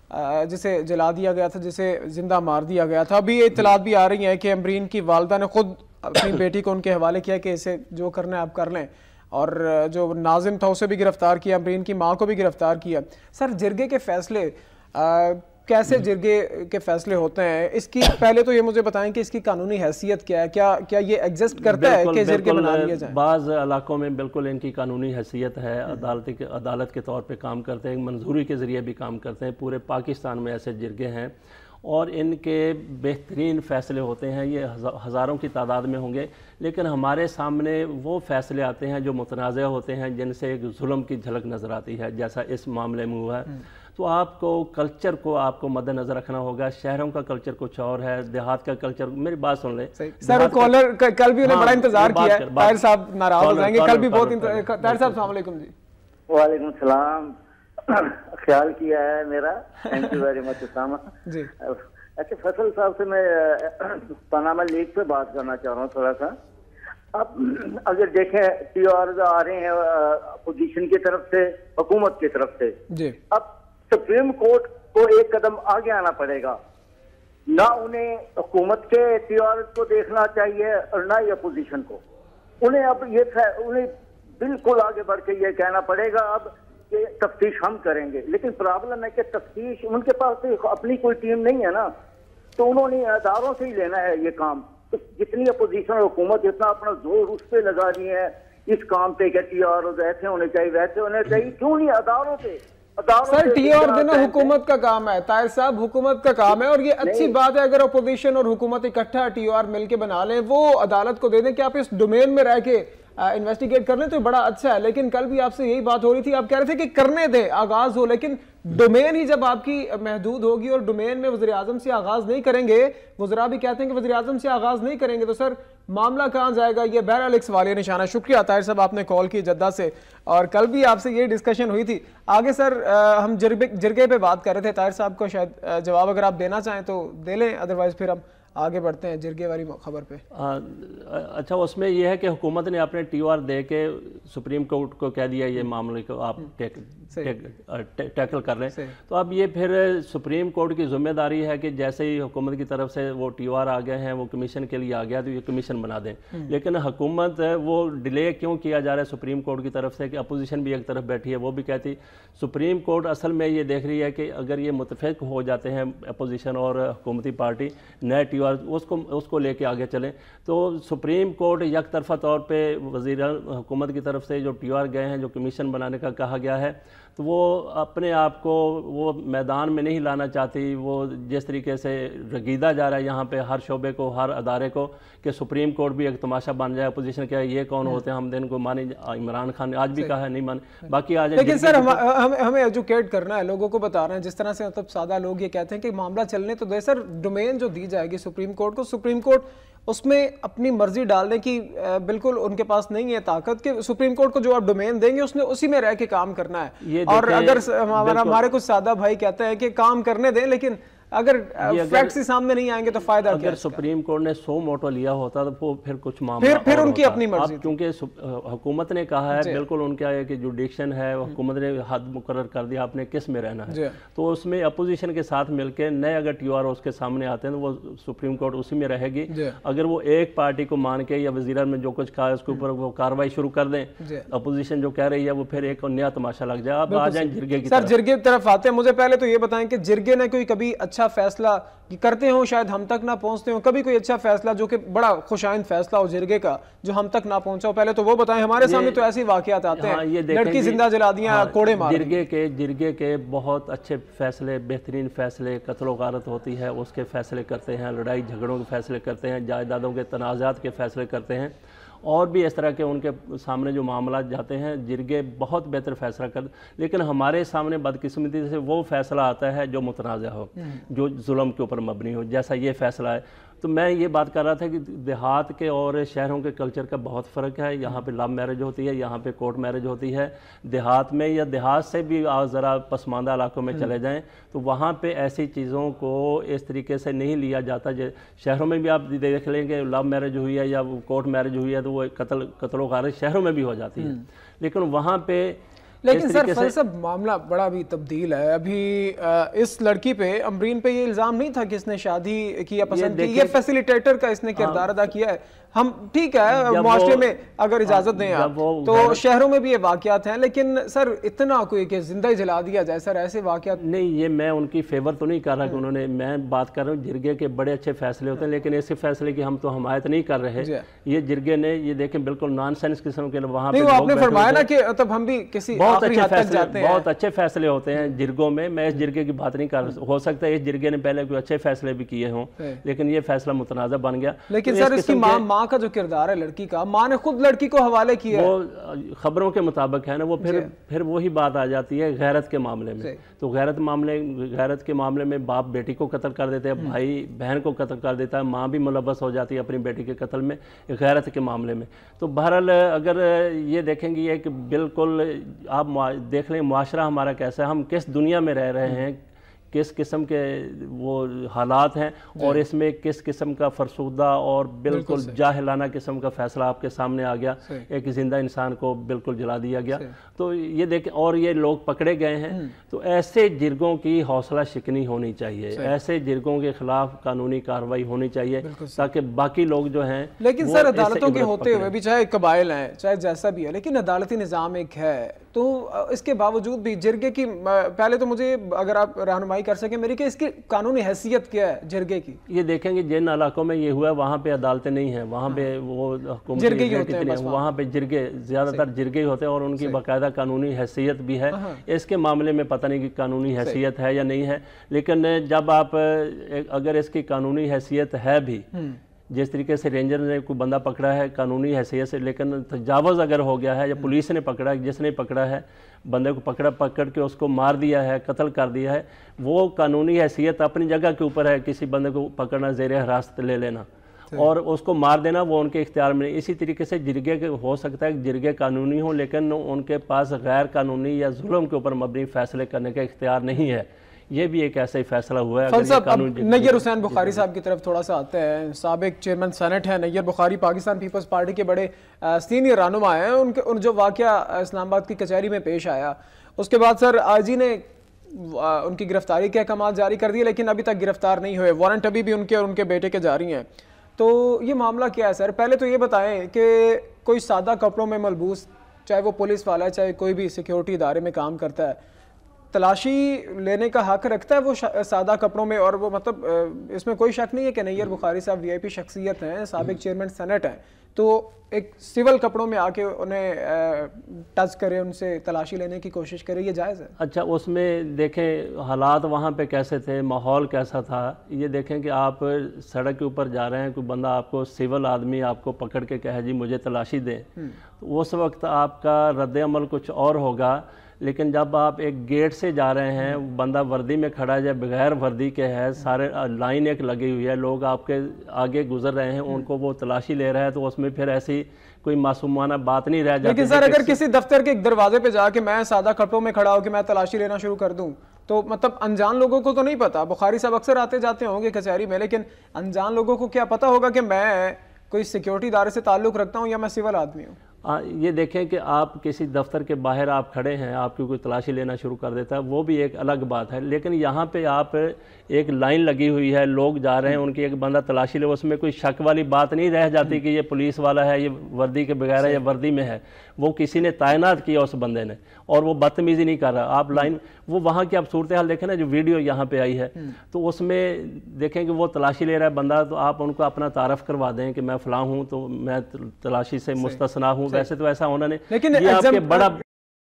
جسے جلا دیا گیا تھا, جسے زندہ مار دیا گیا تھا. ابھی یہ اطلاعات بھی آ رہی ہیں کہ امبرین کی والدہ نے خود اپنی بیٹی کو ان کے حوالے کیا کہ اسے جو کرنا ہے آپ کر لیں, اور جو ناظم تھا اسے بھی گرفتار کیا, امبرین کی ماں کو بھی گرفتار کیا. سر جرگے کے فیصلے کیسے جرگے کے فیصلے ہوتے ہیں, اس کی پہلے تو یہ مجھے بتائیں کہ اس کی قانونی حیثیت کیا ہے, کیا کیا یہ ایگزسٹ کرتا ہے کہ جرگے بنا لیے جائیں؟ بعض علاقوں میں بالکل ان کی قانونی حیثیت ہے, عدالتی عدالت کے طور پہ کام کرتے ہیں, منظوری کے ذریعے بھی کام کرتے ہیں. پورے پاکستان میں ایسے جرگے ہیں اور ان کے بہترین فیصلے ہوتے ہیں, یہ ہزاروں کی تعداد میں ہوں گے. لیکن ہمارے سامنے وہ فیصلے آتے ہیں جو متنازع ہوتے ہیں, جن سے ایک ظلم کی جھلک نظر آتی ہے, جیسا اس معاملے میں ہوا ہے. تو آپ کو کلچر کو آپ کو مد نظر رکھنا ہوگا. شہروں کا کلچر کچھ اور ہے, دیہات کا کلچر. میری بات سن لیں سر, کالر کل بھی انہیں بڑا انتظار کیا ہے, طاہر صاحب ناراض ہو جائیں گے, کل بھی بہت انتظار. طاہر صاحب السلام علیکم. جی وعلیکم السلام, خیال کیا ہے میرا, thank you very much Osama ji. اچھا فیصل صاحب سے میں پاناما لیک پہ بات کرنا چاہ رہا ہوں تھوڑا سا. اب اگر دیکھیں ٹی آر آ رہے ہیں اپوزیشن کی طرف سے, حکومت کی طرف سے جی, اب سپریم کورٹ کو ایک قدم آگے آنا پڑے گا. نہ انہیں حکومت کے ٹی آر کو دیکھنا چاہیے اور نہ ہی اپوزیشن کو. انہیں اب یہ انہیں بالکل آگے بڑھ کے یہ کہنا پڑے گا اب کہ تفتیش ہم کریں گے. لیکن پرابلم ہے کہ تفتیش ان کے پاس اپنی کوئی ٹیم نہیں ہے نا, تو انہوں نے اداروں سے ہی لینا ہے یہ کام. جتنی اپوزیشن اور حکومت اتنا اپنا زور اس پہ لگا رہی ہے اس کام پہ کہ ٹی آر ایسے ہونے چاہیے ویسے ہونے چاہیے, کیوں نہیں اداروں پہ. سر ٹی آر دینا حکومت کا کام ہے, طاہر صاحب حکومت کا کام ہے, اور یہ اچھی بات ہے اگر اپوزیشن اور حکومت اکٹھا ٹی آر مل کے بنا لیں, وہ عدالت کو دے دیں کہ آپ اس ڈومین میں رہ کے انویسٹیگیٹ کر لیں تو بڑا اچھا ہے. لیکن کل بھی آپ سے یہی بات ہو رہی تھی, آپ کہہ رہے تھے کہ کرنے دیں, آغاز ہو, لیکن ڈومین ہی جب آپ کی محدود ہوگی اور ڈومین میں وزیراعظم سے آغاز نہیں کریں گے, وزراء بھی کہتے ہیں کہ وزیراعظم سے آغاز نہیں کریں گے, تو سر معاملہ کہاں جائے گا؟ یہ بہرحال ایک سوالیہ نشانہ. شکریہ طاہر صاحب, آپ نے کال کی جدہ سے, اور کل بھی آپ سے یہ ڈسکشن ہوئی تھی. آگے سر ہم جرگے پہ بات کر رہے تھے, طاہر صاحب کو شاید جواب اگر آپ دینا چاہیں تو دے لیں, ادروائز پھر ہم آگے بڑھتے ہیں جرگے والی خبر پہ. اچھا, اس میں یہ ہے کہ حکومت نے اپنے ٹی آر دے کے سپریم کورٹ کو کہہ دیا یہ معاملے کو آپ ٹیکل کر لیں, تو اب یہ پھر سپریم کورٹ کی ذمہ داری ہے کہ جیسے ہی حکومت کی طرف سے وہ ٹی آر آ گئے ہیں, وہ کمیشن کے لیے آ گیا تو یہ کمیشن بنا دیں. لیکن حکومت وہ ڈیلے کیوں کیا جا رہا ہے سپریم کورٹ کی طرف سے, کہ اپوزیشن بھی ایک طرف بیٹھی ہے, وہ بھی کہتی سپریم کورٹ اصل میں یہ دیکھ رہی ہے کہ اگر یہ متفق ہو جاتے ہیں اپوزیشن اور حکومتی پارٹی نئے ٹی آر اس کو اس کو لے کے آگے چلیں, تو سپریم کورٹ یک طرفہ طور پہ وزیر حکومت کی طرف سے جو ٹی آر گئے ہیں, جو کمیشن بنانے کا کہا گیا ہے, تو وہ اپنے آپ کو وہ میدان میں نہیں لانا چاہتی. وہ جس طریقے سے رگیدہ جا رہا ہے یہاں پہ ہر شعبے کو, ہر ادارے کو, کہ سپریم کورٹ بھی ایک تماشا بن جائے. اپوزیشن کیا یہ کون ہوتے ہیں, ہم دن کو مانی, عمران خان نے آج بھی کہا ہے نہیں مانے, باقی آج. لیکن سر ہمیں ایجوکیٹ کرنا ہے, لوگوں کو بتا رہے ہیں, جس طرح سے مطلب سادہ لوگ یہ کہتے ہیں کہ معاملہ چلنے تو دے. سر ڈومین جو دی جائے گی سپریم کورٹ کو, سپریم کورٹ اس میں اپنی مرضی ڈالنے کی بالکل ان کے پاس نہیں ہے طاقت, کہ سپریم کورٹ کو جو آپ ڈومین دیں گے اس نے اسی میں رہ کے کام کرنا ہے. اور اگر ہمارے کچھ سادہ بھائی کہتے ہیں کہ کام کرنے دیں, لیکن اگر فیکٹس ہی سامنے نہیں آئیں گے تو فائدہ کیا؟ اگر سپریم کورٹ نے سو موٹو لیا ہوتا تو وہ پھر کچھ معاملہ پھر پھر ان کی اپنی مرضی, کیونکہ حکومت نے کہا ہے بالکل ان کا ہے کہ جوڈیکشن ہے, حکومت نے حد مقرر کر دیا آپ نے کس میں رہنا ہے, تو اس میں اپوزیشن کے ساتھ مل کے نئے اگر ٹی آر اس کے سامنے آتے ہیں تو وہ سپریم کورٹ اسی میں رہے گی. اگر وہ ایک پارٹی کو مان کے یا وزیران میں جو کچھ کہا اس کے اوپر وہ کاروائی شروع کر دیں, اپوزیشن جو کہہ رہی ہے وہ پھر ایک نیا تماشا لگ جائے. آپ آ جائیں جرگے کی طرف. سر جرگے کی طرف آتے ہیں, مجھے پہلے تو یہ بتائیں کہ جرگے نے کوئی کبھی اچھا فیصلہ کرتے ہوں, شاید ہم تک نہ پہنچتے ہوں, کبھی کوئی اچھا فیصلہ جو کہ بڑا خوش آئند فیصلہ ہو جرگے کا جو ہم تک نہ پہنچا ہو, پہلے تو وہ بتائیں. ہمارے سامنے تو ایسی واقعات آتے ہیں, لڑکی زندہ جلا دیا, کوڑے مار. جرگے کے جرگے کے بہت اچھے فیصلے, بہترین فیصلے, قتل و غارت ہوتی ہے اس کے فیصلے کرتے ہیں, لڑائی جھگڑوں کے فیصلے کرتے ہیں, جائیدادوں کے تنازعات کے فیصلے کرتے ہیں, اور بھی اس طرح کے ان کے سامنے جو معاملات جاتے ہیں جرگے بہت بہتر فیصلہ کر. لیکن ہمارے سامنے بدقسمتی سے وہ فیصلہ آتا ہے جو متنازع ہو, جو ظلم کے اوپر مبنی ہو, جیسا یہ فیصلہ ہے. تو میں یہ بات کر رہا تھا کہ دیہات کے اور شہروں کے کلچر کا بہت فرق ہے. یہاں پہ لو میرج ہوتی ہے, یہاں پہ کورٹ میرج ہوتی ہے. دیہات میں یا دیہات سے بھی آپ ذرا پسماندہ علاقوں میں چلے جائیں تو وہاں پہ ایسی چیزوں کو اس طریقے سے نہیں لیا جاتا. شہروں میں بھی آپ دیکھ لیں کہ لو میرج ہوئی ہے یا کورٹ میرج ہوئی ہے تو وہ قتل قتل و غارت شہروں میں بھی ہو جاتی ہے, لیکن وہاں پہ لیکن سر فضل صاحب معاملہ بڑا بھی تبدیل ہے. ابھی اس لڑکی پہ امبرین پہ یہ الزام نہیں تھا کہ اس نے شادی کی یا پسند کی, یہ فیسیلیٹیٹر کا اس نے کردار ادا کیا ہے. ہم ٹھیک ہے معاشرے میں اگر اجازت دیں آپ تو شہروں میں بھی یہ واقعات ہیں, لیکن سر اتنا کوئی کہ زندہ ہی جلا دیا جائے سر, ایسے واقعات نہیں. یہ میں ان کی فیور تو نہیں کر رہا کہ انہوں نے, میں بات کر رہا ہوں جرگے کے بڑے اچھے فیصلے ہوتے ہیں, لیکن ایسے فیصلے کی ہم تو حمایت نہیں کر رہے. یہ جرگے نے یہ دیکھیں بالکل نان سینس قسم کے وہاں پہ آپ نے فرمایا نا کہ تب ہم بھی کسی بہت اچھے فیصلے بہت اچھے فیصلے ہوتے ہیں جرگوں میں. میں اس جرگے کی بات نہیں کر رہا, ہو سکتا ہے اس جرگے نے پہلے کوئی اچھے فیصلے بھی کیے ہوں, لیکن یہ فیصلہ متنازع بن گیا. لیکن سر اس کی ماں کا جو کردار ہے لڑکی کا, ماں نے خود لڑکی کو حوالے کیا, وہ خبروں کے مطابق ہے نا, وہ پھر پھر وہی بات آ جاتی ہے غیرت کے معاملے میں. تو غیرت معاملے غیرت کے معاملے میں باپ بیٹی کو قتل کر دیتے ہیں, بھائی بہن کو قتل کر دیتا ہے, ماں بھی ملوث ہو جاتی ہے اپنی بیٹی کے قتل میں غیرت کے معاملے میں. تو بہرحال اگر یہ دیکھیں گے یہ کہ بالکل آپ دیکھ لیں معاشرہ ہمارا کیسا ہے, ہم کس دنیا میں رہ رہے ہیں, کس قسم کے وہ حالات ہیں, اور اس میں کس قسم کا فرسودہ اور بالکل جاہلانہ قسم کا فیصلہ آپ کے سامنے آ گیا, ایک زندہ انسان کو بالکل جلا دیا گیا. تو یہ دیکھیں, اور یہ لوگ پکڑے گئے ہیں. تو ایسے جرگوں کی حوصلہ شکنی ہونی چاہیے, ایسے جرگوں کے خلاف قانونی کارروائی ہونی چاہیے تاکہ باقی لوگ جو ہیں. لیکن سر عدالتوں کے ہوتے ہوئے بھی, چاہے قبائل ہیں چاہے جیسا بھی ہے, لیکن عدالتی نظام ایک ہے, تو اس کے باوجود بھی جرگے کی, پہلے تو مجھے اگر آپ رہنمائی کر سکیں میری کہ اس کی قانونی حیثیت کیا ہے جرگے کی. یہ دیکھیں گے جن علاقوں میں یہ ہوا ہے وہاں پہ عدالتیں نہیں ہیں, وہاں پہ وہ جرگے ہی ہوتے ہیں, وہاں پہ جرگے زیادہ تر جرگے ہی ہوتے ہیں, اور ان کی باقاعدہ قانونی حیثیت بھی ہے. اس کے معاملے میں پتہ نہیں کہ قانونی حیثیت ہے یا نہیں ہے, لیکن جب آپ اگر اس کی قانونی حیثیت ہے بھی, جس طریقے سے رینجر نے کوئی بندہ پکڑا ہے قانونی حیثیت سے, لیکن تجاوز اگر ہو گیا ہے یا پولیس نے پکڑا ہے, جس نے پکڑا ہے بندے کو پکڑا پکڑ کے اس کو مار دیا ہے, قتل کر دیا ہے, وہ قانونی حیثیت اپنی جگہ کے اوپر ہے. کسی بندے کو پکڑنا, زیر حراست لے لینا اور اس کو مار دینا, وہ ان کے اختیار میں نہیں. اسی طریقے سے جرگے کے ہو سکتا ہے کہ جرگے قانونی ہوں, لیکن ان کے پاس غیر قانونی یا ظلم کے اوپر مبنی فیصلے کرنے کا اختیار نہیں ہے. یہ بھی ایک ایسا ہی فیصلہ ہوا ہے. اب نیر حسین بخاری صاحب کی طرف تھوڑا سا آتے ہیں, سابق چیئرمین سینٹ ہیں نیر بخاری, پاکستان پیپلز پارٹی کے بڑے سینئر رہنما ہیں. ان کے ان جو واقعہ اسلام آباد کی کچہری میں پیش آیا, اس کے بعد سر آئی جی نے ان کی گرفتاری کے احکامات جاری کر دیے, لیکن ابھی تک گرفتار نہیں ہوئے. وارنٹ ابھی بھی ان کے اور ان کے بیٹے کے جاری ہیں. تو یہ معاملہ کیا ہے سر؟ پہلے تو یہ بتائیں کہ کوئی سادہ کپڑوں میں ملبوس, چاہے وہ پولیس والا ہے چاہے کوئی بھی سیکیورٹی ادارے میں کام کرتا ہے, تلاشی لینے کا حق رکھتا ہے وہ سادہ کپڑوں میں؟ اور وہ مطلب اس میں کوئی شک نہیں ہے کہ نیر بخاری صاحب وی آئی پی شخصیت ہیں, سابق چیئرمین سینٹ ہیں, تو ایک سول کپڑوں میں آ کے انہیں ٹچ کرے, ان سے تلاشی لینے کی کوشش کرے, یہ جائز ہے؟ اچھا, اس میں دیکھیں حالات وہاں پہ کیسے تھے, ماحول کیسا تھا. یہ دیکھیں کہ آپ سڑک کے اوپر جا رہے ہیں, کوئی بندہ آپ کو, سول آدمی آپ کو پکڑ کے کہے جی مجھے تلاشی دیں, تو اس وقت آپ کا رد عمل کچھ اور ہوگا. لیکن جب آپ ایک گیٹ سے جا رہے ہیں, بندہ وردی میں کھڑا ہے یا بغیر وردی کے ہے, سارے لائن ایک لگی ہوئی ہے, لوگ آپ کے آگے گزر رہے ہیں, ان کو وہ تلاشی لے رہا ہے, تو اس میں پھر ایسی کوئی معصومانہ بات نہیں رہ جاتی. لیکن سر اگر کسی دفتر کے ایک دروازے پہ جا کے میں سادہ کپڑوں میں کھڑا ہو کہ میں تلاشی لینا شروع کر دوں, تو مطلب انجان لوگوں کو تو نہیں پتا. بخاری صاحب اکثر آتے جاتے ہوں گے کچہری میں, لیکن انجان لوگوں کو کیا پتا ہوگا کہ میں کوئی سیکیورٹی ادارے سے تعلق رکھتا ہوں یا میں سول آدمی ہوں؟ یہ دیکھیں کہ آپ کسی دفتر کے باہر آپ کھڑے ہیں, آپ کی کوئی تلاشی لینا شروع کر دیتا ہے, وہ بھی ایک الگ بات ہے. لیکن یہاں پہ آپ ایک لائن لگی ہوئی ہے, لوگ جا رہے ہیں, ان کی ایک بندہ تلاشی لے, اس میں کوئی شک والی بات نہیں رہ جاتی کہ یہ پولیس والا ہے, یہ وردی کے بغیر ہے یا وردی میں ہے. وہ کسی نے تعینات کیا اس بندے نے, اور وہ بدتمیزی نہیں کر رہا. آپ لائن, وہ وہاں کی آپ صورتحال دیکھیں نا, جو ویڈیو یہاں پہ آئی ہے, تو اس میں دیکھیں کہ وہ تلاشی لے رہا ہے بندہ, تو آپ ان کو اپنا تعارف کروا دیں کہ میں فلاں ہوں, تو میں تلاشی سے مستثنا ہوں. ویسے تو ایسا ہونا نہیں, لیکن یہ آپ کے بڑا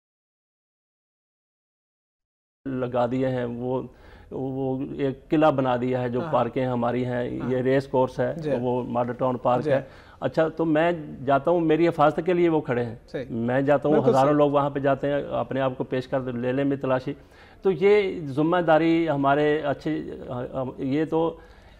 لگا دیے ہیں, وہ وہ ایک قلعہ بنا دیا ہے, جو پارکیں ہماری ہیں, یہ ریس کورس ہے, وہ ماڈل ٹاؤن پارک ہے. اچھا, تو میں جاتا ہوں, میری حفاظت کے لیے وہ کھڑے ہیں, میں جاتا ہوں, ہزاروں لوگ وہاں پہ جاتے ہیں, اپنے آپ کو پیش کر لے لیں میں تلاشی. تو یہ ذمہ داری ہمارے اچھے, یہ تو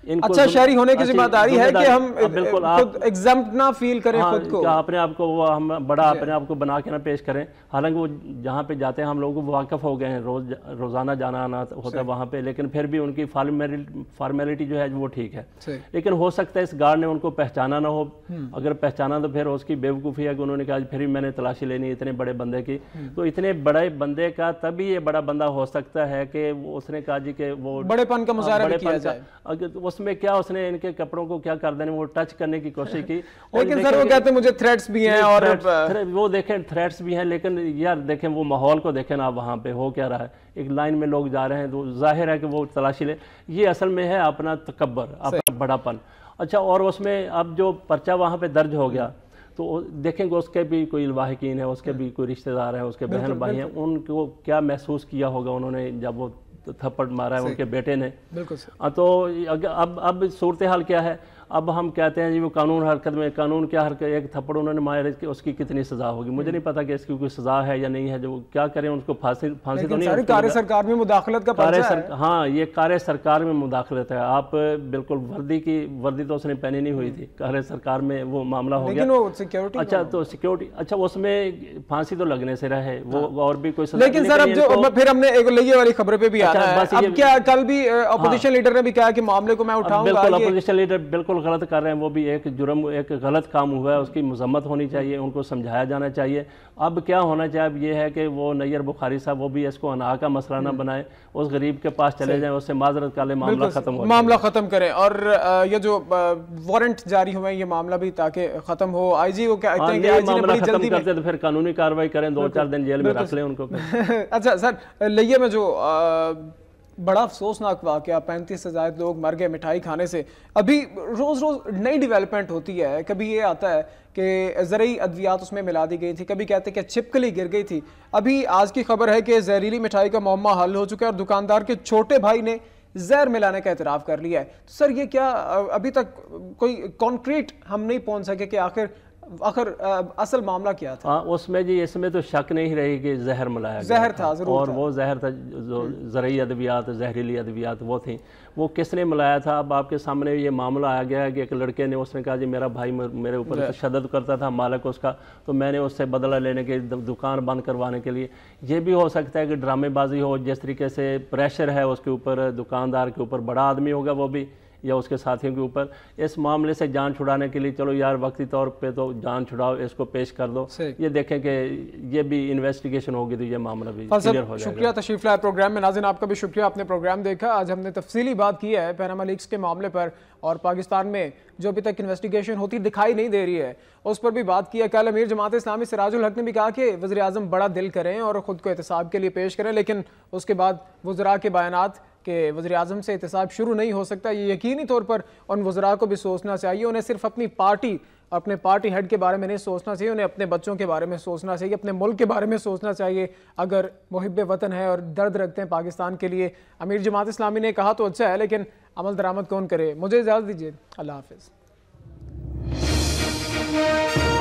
اچھا شہری ہونے کی ذمہ داری ہے کہ ہم خود ایگزمپٹ نہ فیل کریں خود کو, اپنے آپ کو وہ ہم بڑا اپنے آپ کو بنا کے نہ پیش کریں. حالانکہ وہ جہاں پہ جاتے ہیں ہم لوگوں کو واقف ہو گئے ہیں, روز روزانہ جانا آنا ہوتا ہے وہاں پہ, لیکن پھر بھی ان کی فارمیلٹی جو ہے وہ ٹھیک ہے. لیکن ہو سکتا ہے اس گارڈ نے ان کو پہچانا نہ ہو, اگر پہچانا تو پھر اس کی بیوقوفی ہے کہ انہوں نے کہا پھر بھی میں نے تلاشی لینی اتنے بڑے بندے کی. تو اتنے بڑے بندے کا تبھی یہ بڑا بندہ ہو سکتا ہے کہ اس نے کہا جی کہ وہ بڑے پن کا مظاہرہ بھی کیا جائے. اس میں کیا اس نے ان کے کپڑوں کو کیا کر دینے, وہ ٹچ کرنے کی کوشش کی. لیکن سر وہ کہتے ہیں مجھے تھریٹس بھی ہیں, اور وہ دیکھیں تھریٹس بھی ہیں, لیکن یار دیکھیں وہ ماحول کو دیکھیں نا وہاں پہ ہو کیا رہا ہے. ایک لائن میں لوگ جا رہے ہیں تو ظاہر ہے کہ وہ تلاشی لے. یہ اصل میں ہے اپنا تکبر, اپنا بڑا پن. اچھا, اور اس میں اب جو پرچہ وہاں پہ درج ہو گیا تو دیکھیں گے اس کے بھی کوئی الواحقین ہیں, اس کے بھی کوئی رشتہ دار ہیں, اس کے بہن بھائی ہیں, ان کو کیا محسوس کیا ہوگا انہوں نے جب وہ تھپڑ مارا ہے ان کے بیٹے نے. تو اب اب صورتحال کیا ہے, اب ہم کہتے ہیں جی وہ قانون حرکت میں, قانون کیا حرکت, ایک تھپڑ انہوں نے مارا اس کی کتنی سزا ہوگی, مجھے نہیں پتا کہ اس کی کوئی سزا ہے یا نہیں ہے. جو کیا کریں ان کو پھانسی پھانسی تو نہیں. کار سرکار میں مداخلت کا پرچہ ہے. ہاں یہ کار سرکار میں مداخلت ہے. آپ بالکل وردی کی وردی تو اس نے پہنی نہیں ہوئی تھی, کار سرکار میں وہ معاملہ ہو گیا. اچھا تو سیکیورٹی, اچھا اس میں پھانسی تو لگنے سے رہے وہ, اور بھی کوئی سزا. لیکن سر اب جو پھر ہم نے ایک لئیے والی خبریں پہ بھی آنا ہے, اب کیا کل بھی اپوزیشن لیڈر نے بھی کہا کہ معاملے کو میں اٹھاؤں گا. بالکل اپوزیشن لیڈر بالکل غلط کر رہے ہیں, وہ بھی ایک جرم, ایک غلط کام ہوا ہے, اس کی مذمت ہونی چاہیے, ان کو سمجھایا جانا چاہیے. اب کیا ہونا چاہیے اب یہ ہے کہ وہ نیر بخاری صاحب وہ بھی اس کو انا کا مسئلہ نہ بنائے, اس غریب کے پاس چلے جائیں, اس سے معذرت کر لیں, معاملہ ختم ہو جائے, معاملہ ختم کریں. اور یہ جو وارنٹ جاری ہوئے ہیں یہ معاملہ بھی تاکہ ختم ہو. آئی جی وہ کہتے ہیں کہ آئی جی نے بڑی جلدی کرتے تو پھر قانونی کارروائی کریں, دو چار دن جیل میں رکھ لیں ان کو. اچھا سر, لیے میں جو بڑا افسوسناک واقعہ, پینتیس سے زائد لوگ مر گئے مٹھائی کھانے سے. ابھی روز روز نئی ڈیولپمنٹ ہوتی ہے, کبھی یہ آتا ہے کہ زرعی ادویات اس میں ملا دی گئی تھی, کبھی کہتے ہیں کہ چھپکلی گر گئی تھی. ابھی آج کی خبر ہے کہ زہریلی مٹھائی کا معمہ حل ہو چکا ہے اور دکاندار کے چھوٹے بھائی نے زہر ملانے کا اعتراف کر لیا ہے. سر یہ کیا ابھی تک کوئی کانکریٹ ہم نہیں پہنچ سکے کہ آخر آخر اصل معاملہ کیا تھا؟ ہاں اس میں جی اس میں تو شک نہیں رہی کہ زہر ملایا گیا, زہر تھا ضرور, اور وہ زہر تھا جو زرعی ادویات, زہریلی ادویات وہ تھیں. وہ کس نے ملایا تھا, اب آپ کے سامنے یہ معاملہ آ گیا ہے کہ ایک لڑکے نے, اس نے کہا جی میرا بھائی میرے اوپر تشدد کرتا تھا, مالک اس کا, تو میں نے اس سے بدلہ لینے کے دکان بند کروانے کے لیے. یہ بھی ہو سکتا ہے کہ ڈرامے بازی ہو, جس طریقے سے پریشر ہے اس کے اوپر, دکاندار کے اوپر, بڑا آدمی ہوگا وہ بھی یا اس کے ساتھیوں کے اوپر, اس معاملے سے جان چھڑانے کے لیے چلو یار وقتی طور پہ تو جان چھڑاؤ, اس کو پیش کر دو. یہ دیکھیں کہ یہ بھی انویسٹیگیشن ہوگی تو یہ معاملہ بھی کلیئر ہو جائے گا. شکریہ تشریف لائے پروگرام میں. ناظرین آپ کا بھی شکریہ, آپ نے پروگرام دیکھا. آج ہم نے تفصیلی بات کی ہے پیناما لیکس کے معاملے پر, اور پاکستان میں جو ابھی تک انویسٹیگیشن ہوتی دکھائی نہیں دے رہی ہے اس پر بھی بات کی ہے. کل امیر جماعت اسلامی سراج الحق نے بھی کہا کہ وزیر اعظم بڑا دل کریں اور خود کو احتساب کے لیے پیش کریں, لیکن اس کے بعد وزراء کے بیانات کہ وزیر اعظم سے احتساب شروع نہیں ہو سکتا, یہ یقینی طور پر ان وزراء کو بھی سوچنا چاہیے. انہیں صرف اپنی پارٹی, اپنے پارٹی ہیڈ کے بارے میں نہیں سوچنا چاہیے, انہیں اپنے بچوں کے بارے میں سوچنا چاہیے, اپنے ملک کے بارے میں سوچنا چاہیے. اگر محب وطن ہے اور درد رکھتے ہیں پاکستان کے لیے, امیر جماعت اسلامی نے کہا تو اچھا ہے, لیکن عمل درآمد کون کرے. مجھے اجازت دیجیے, اللہ حافظ.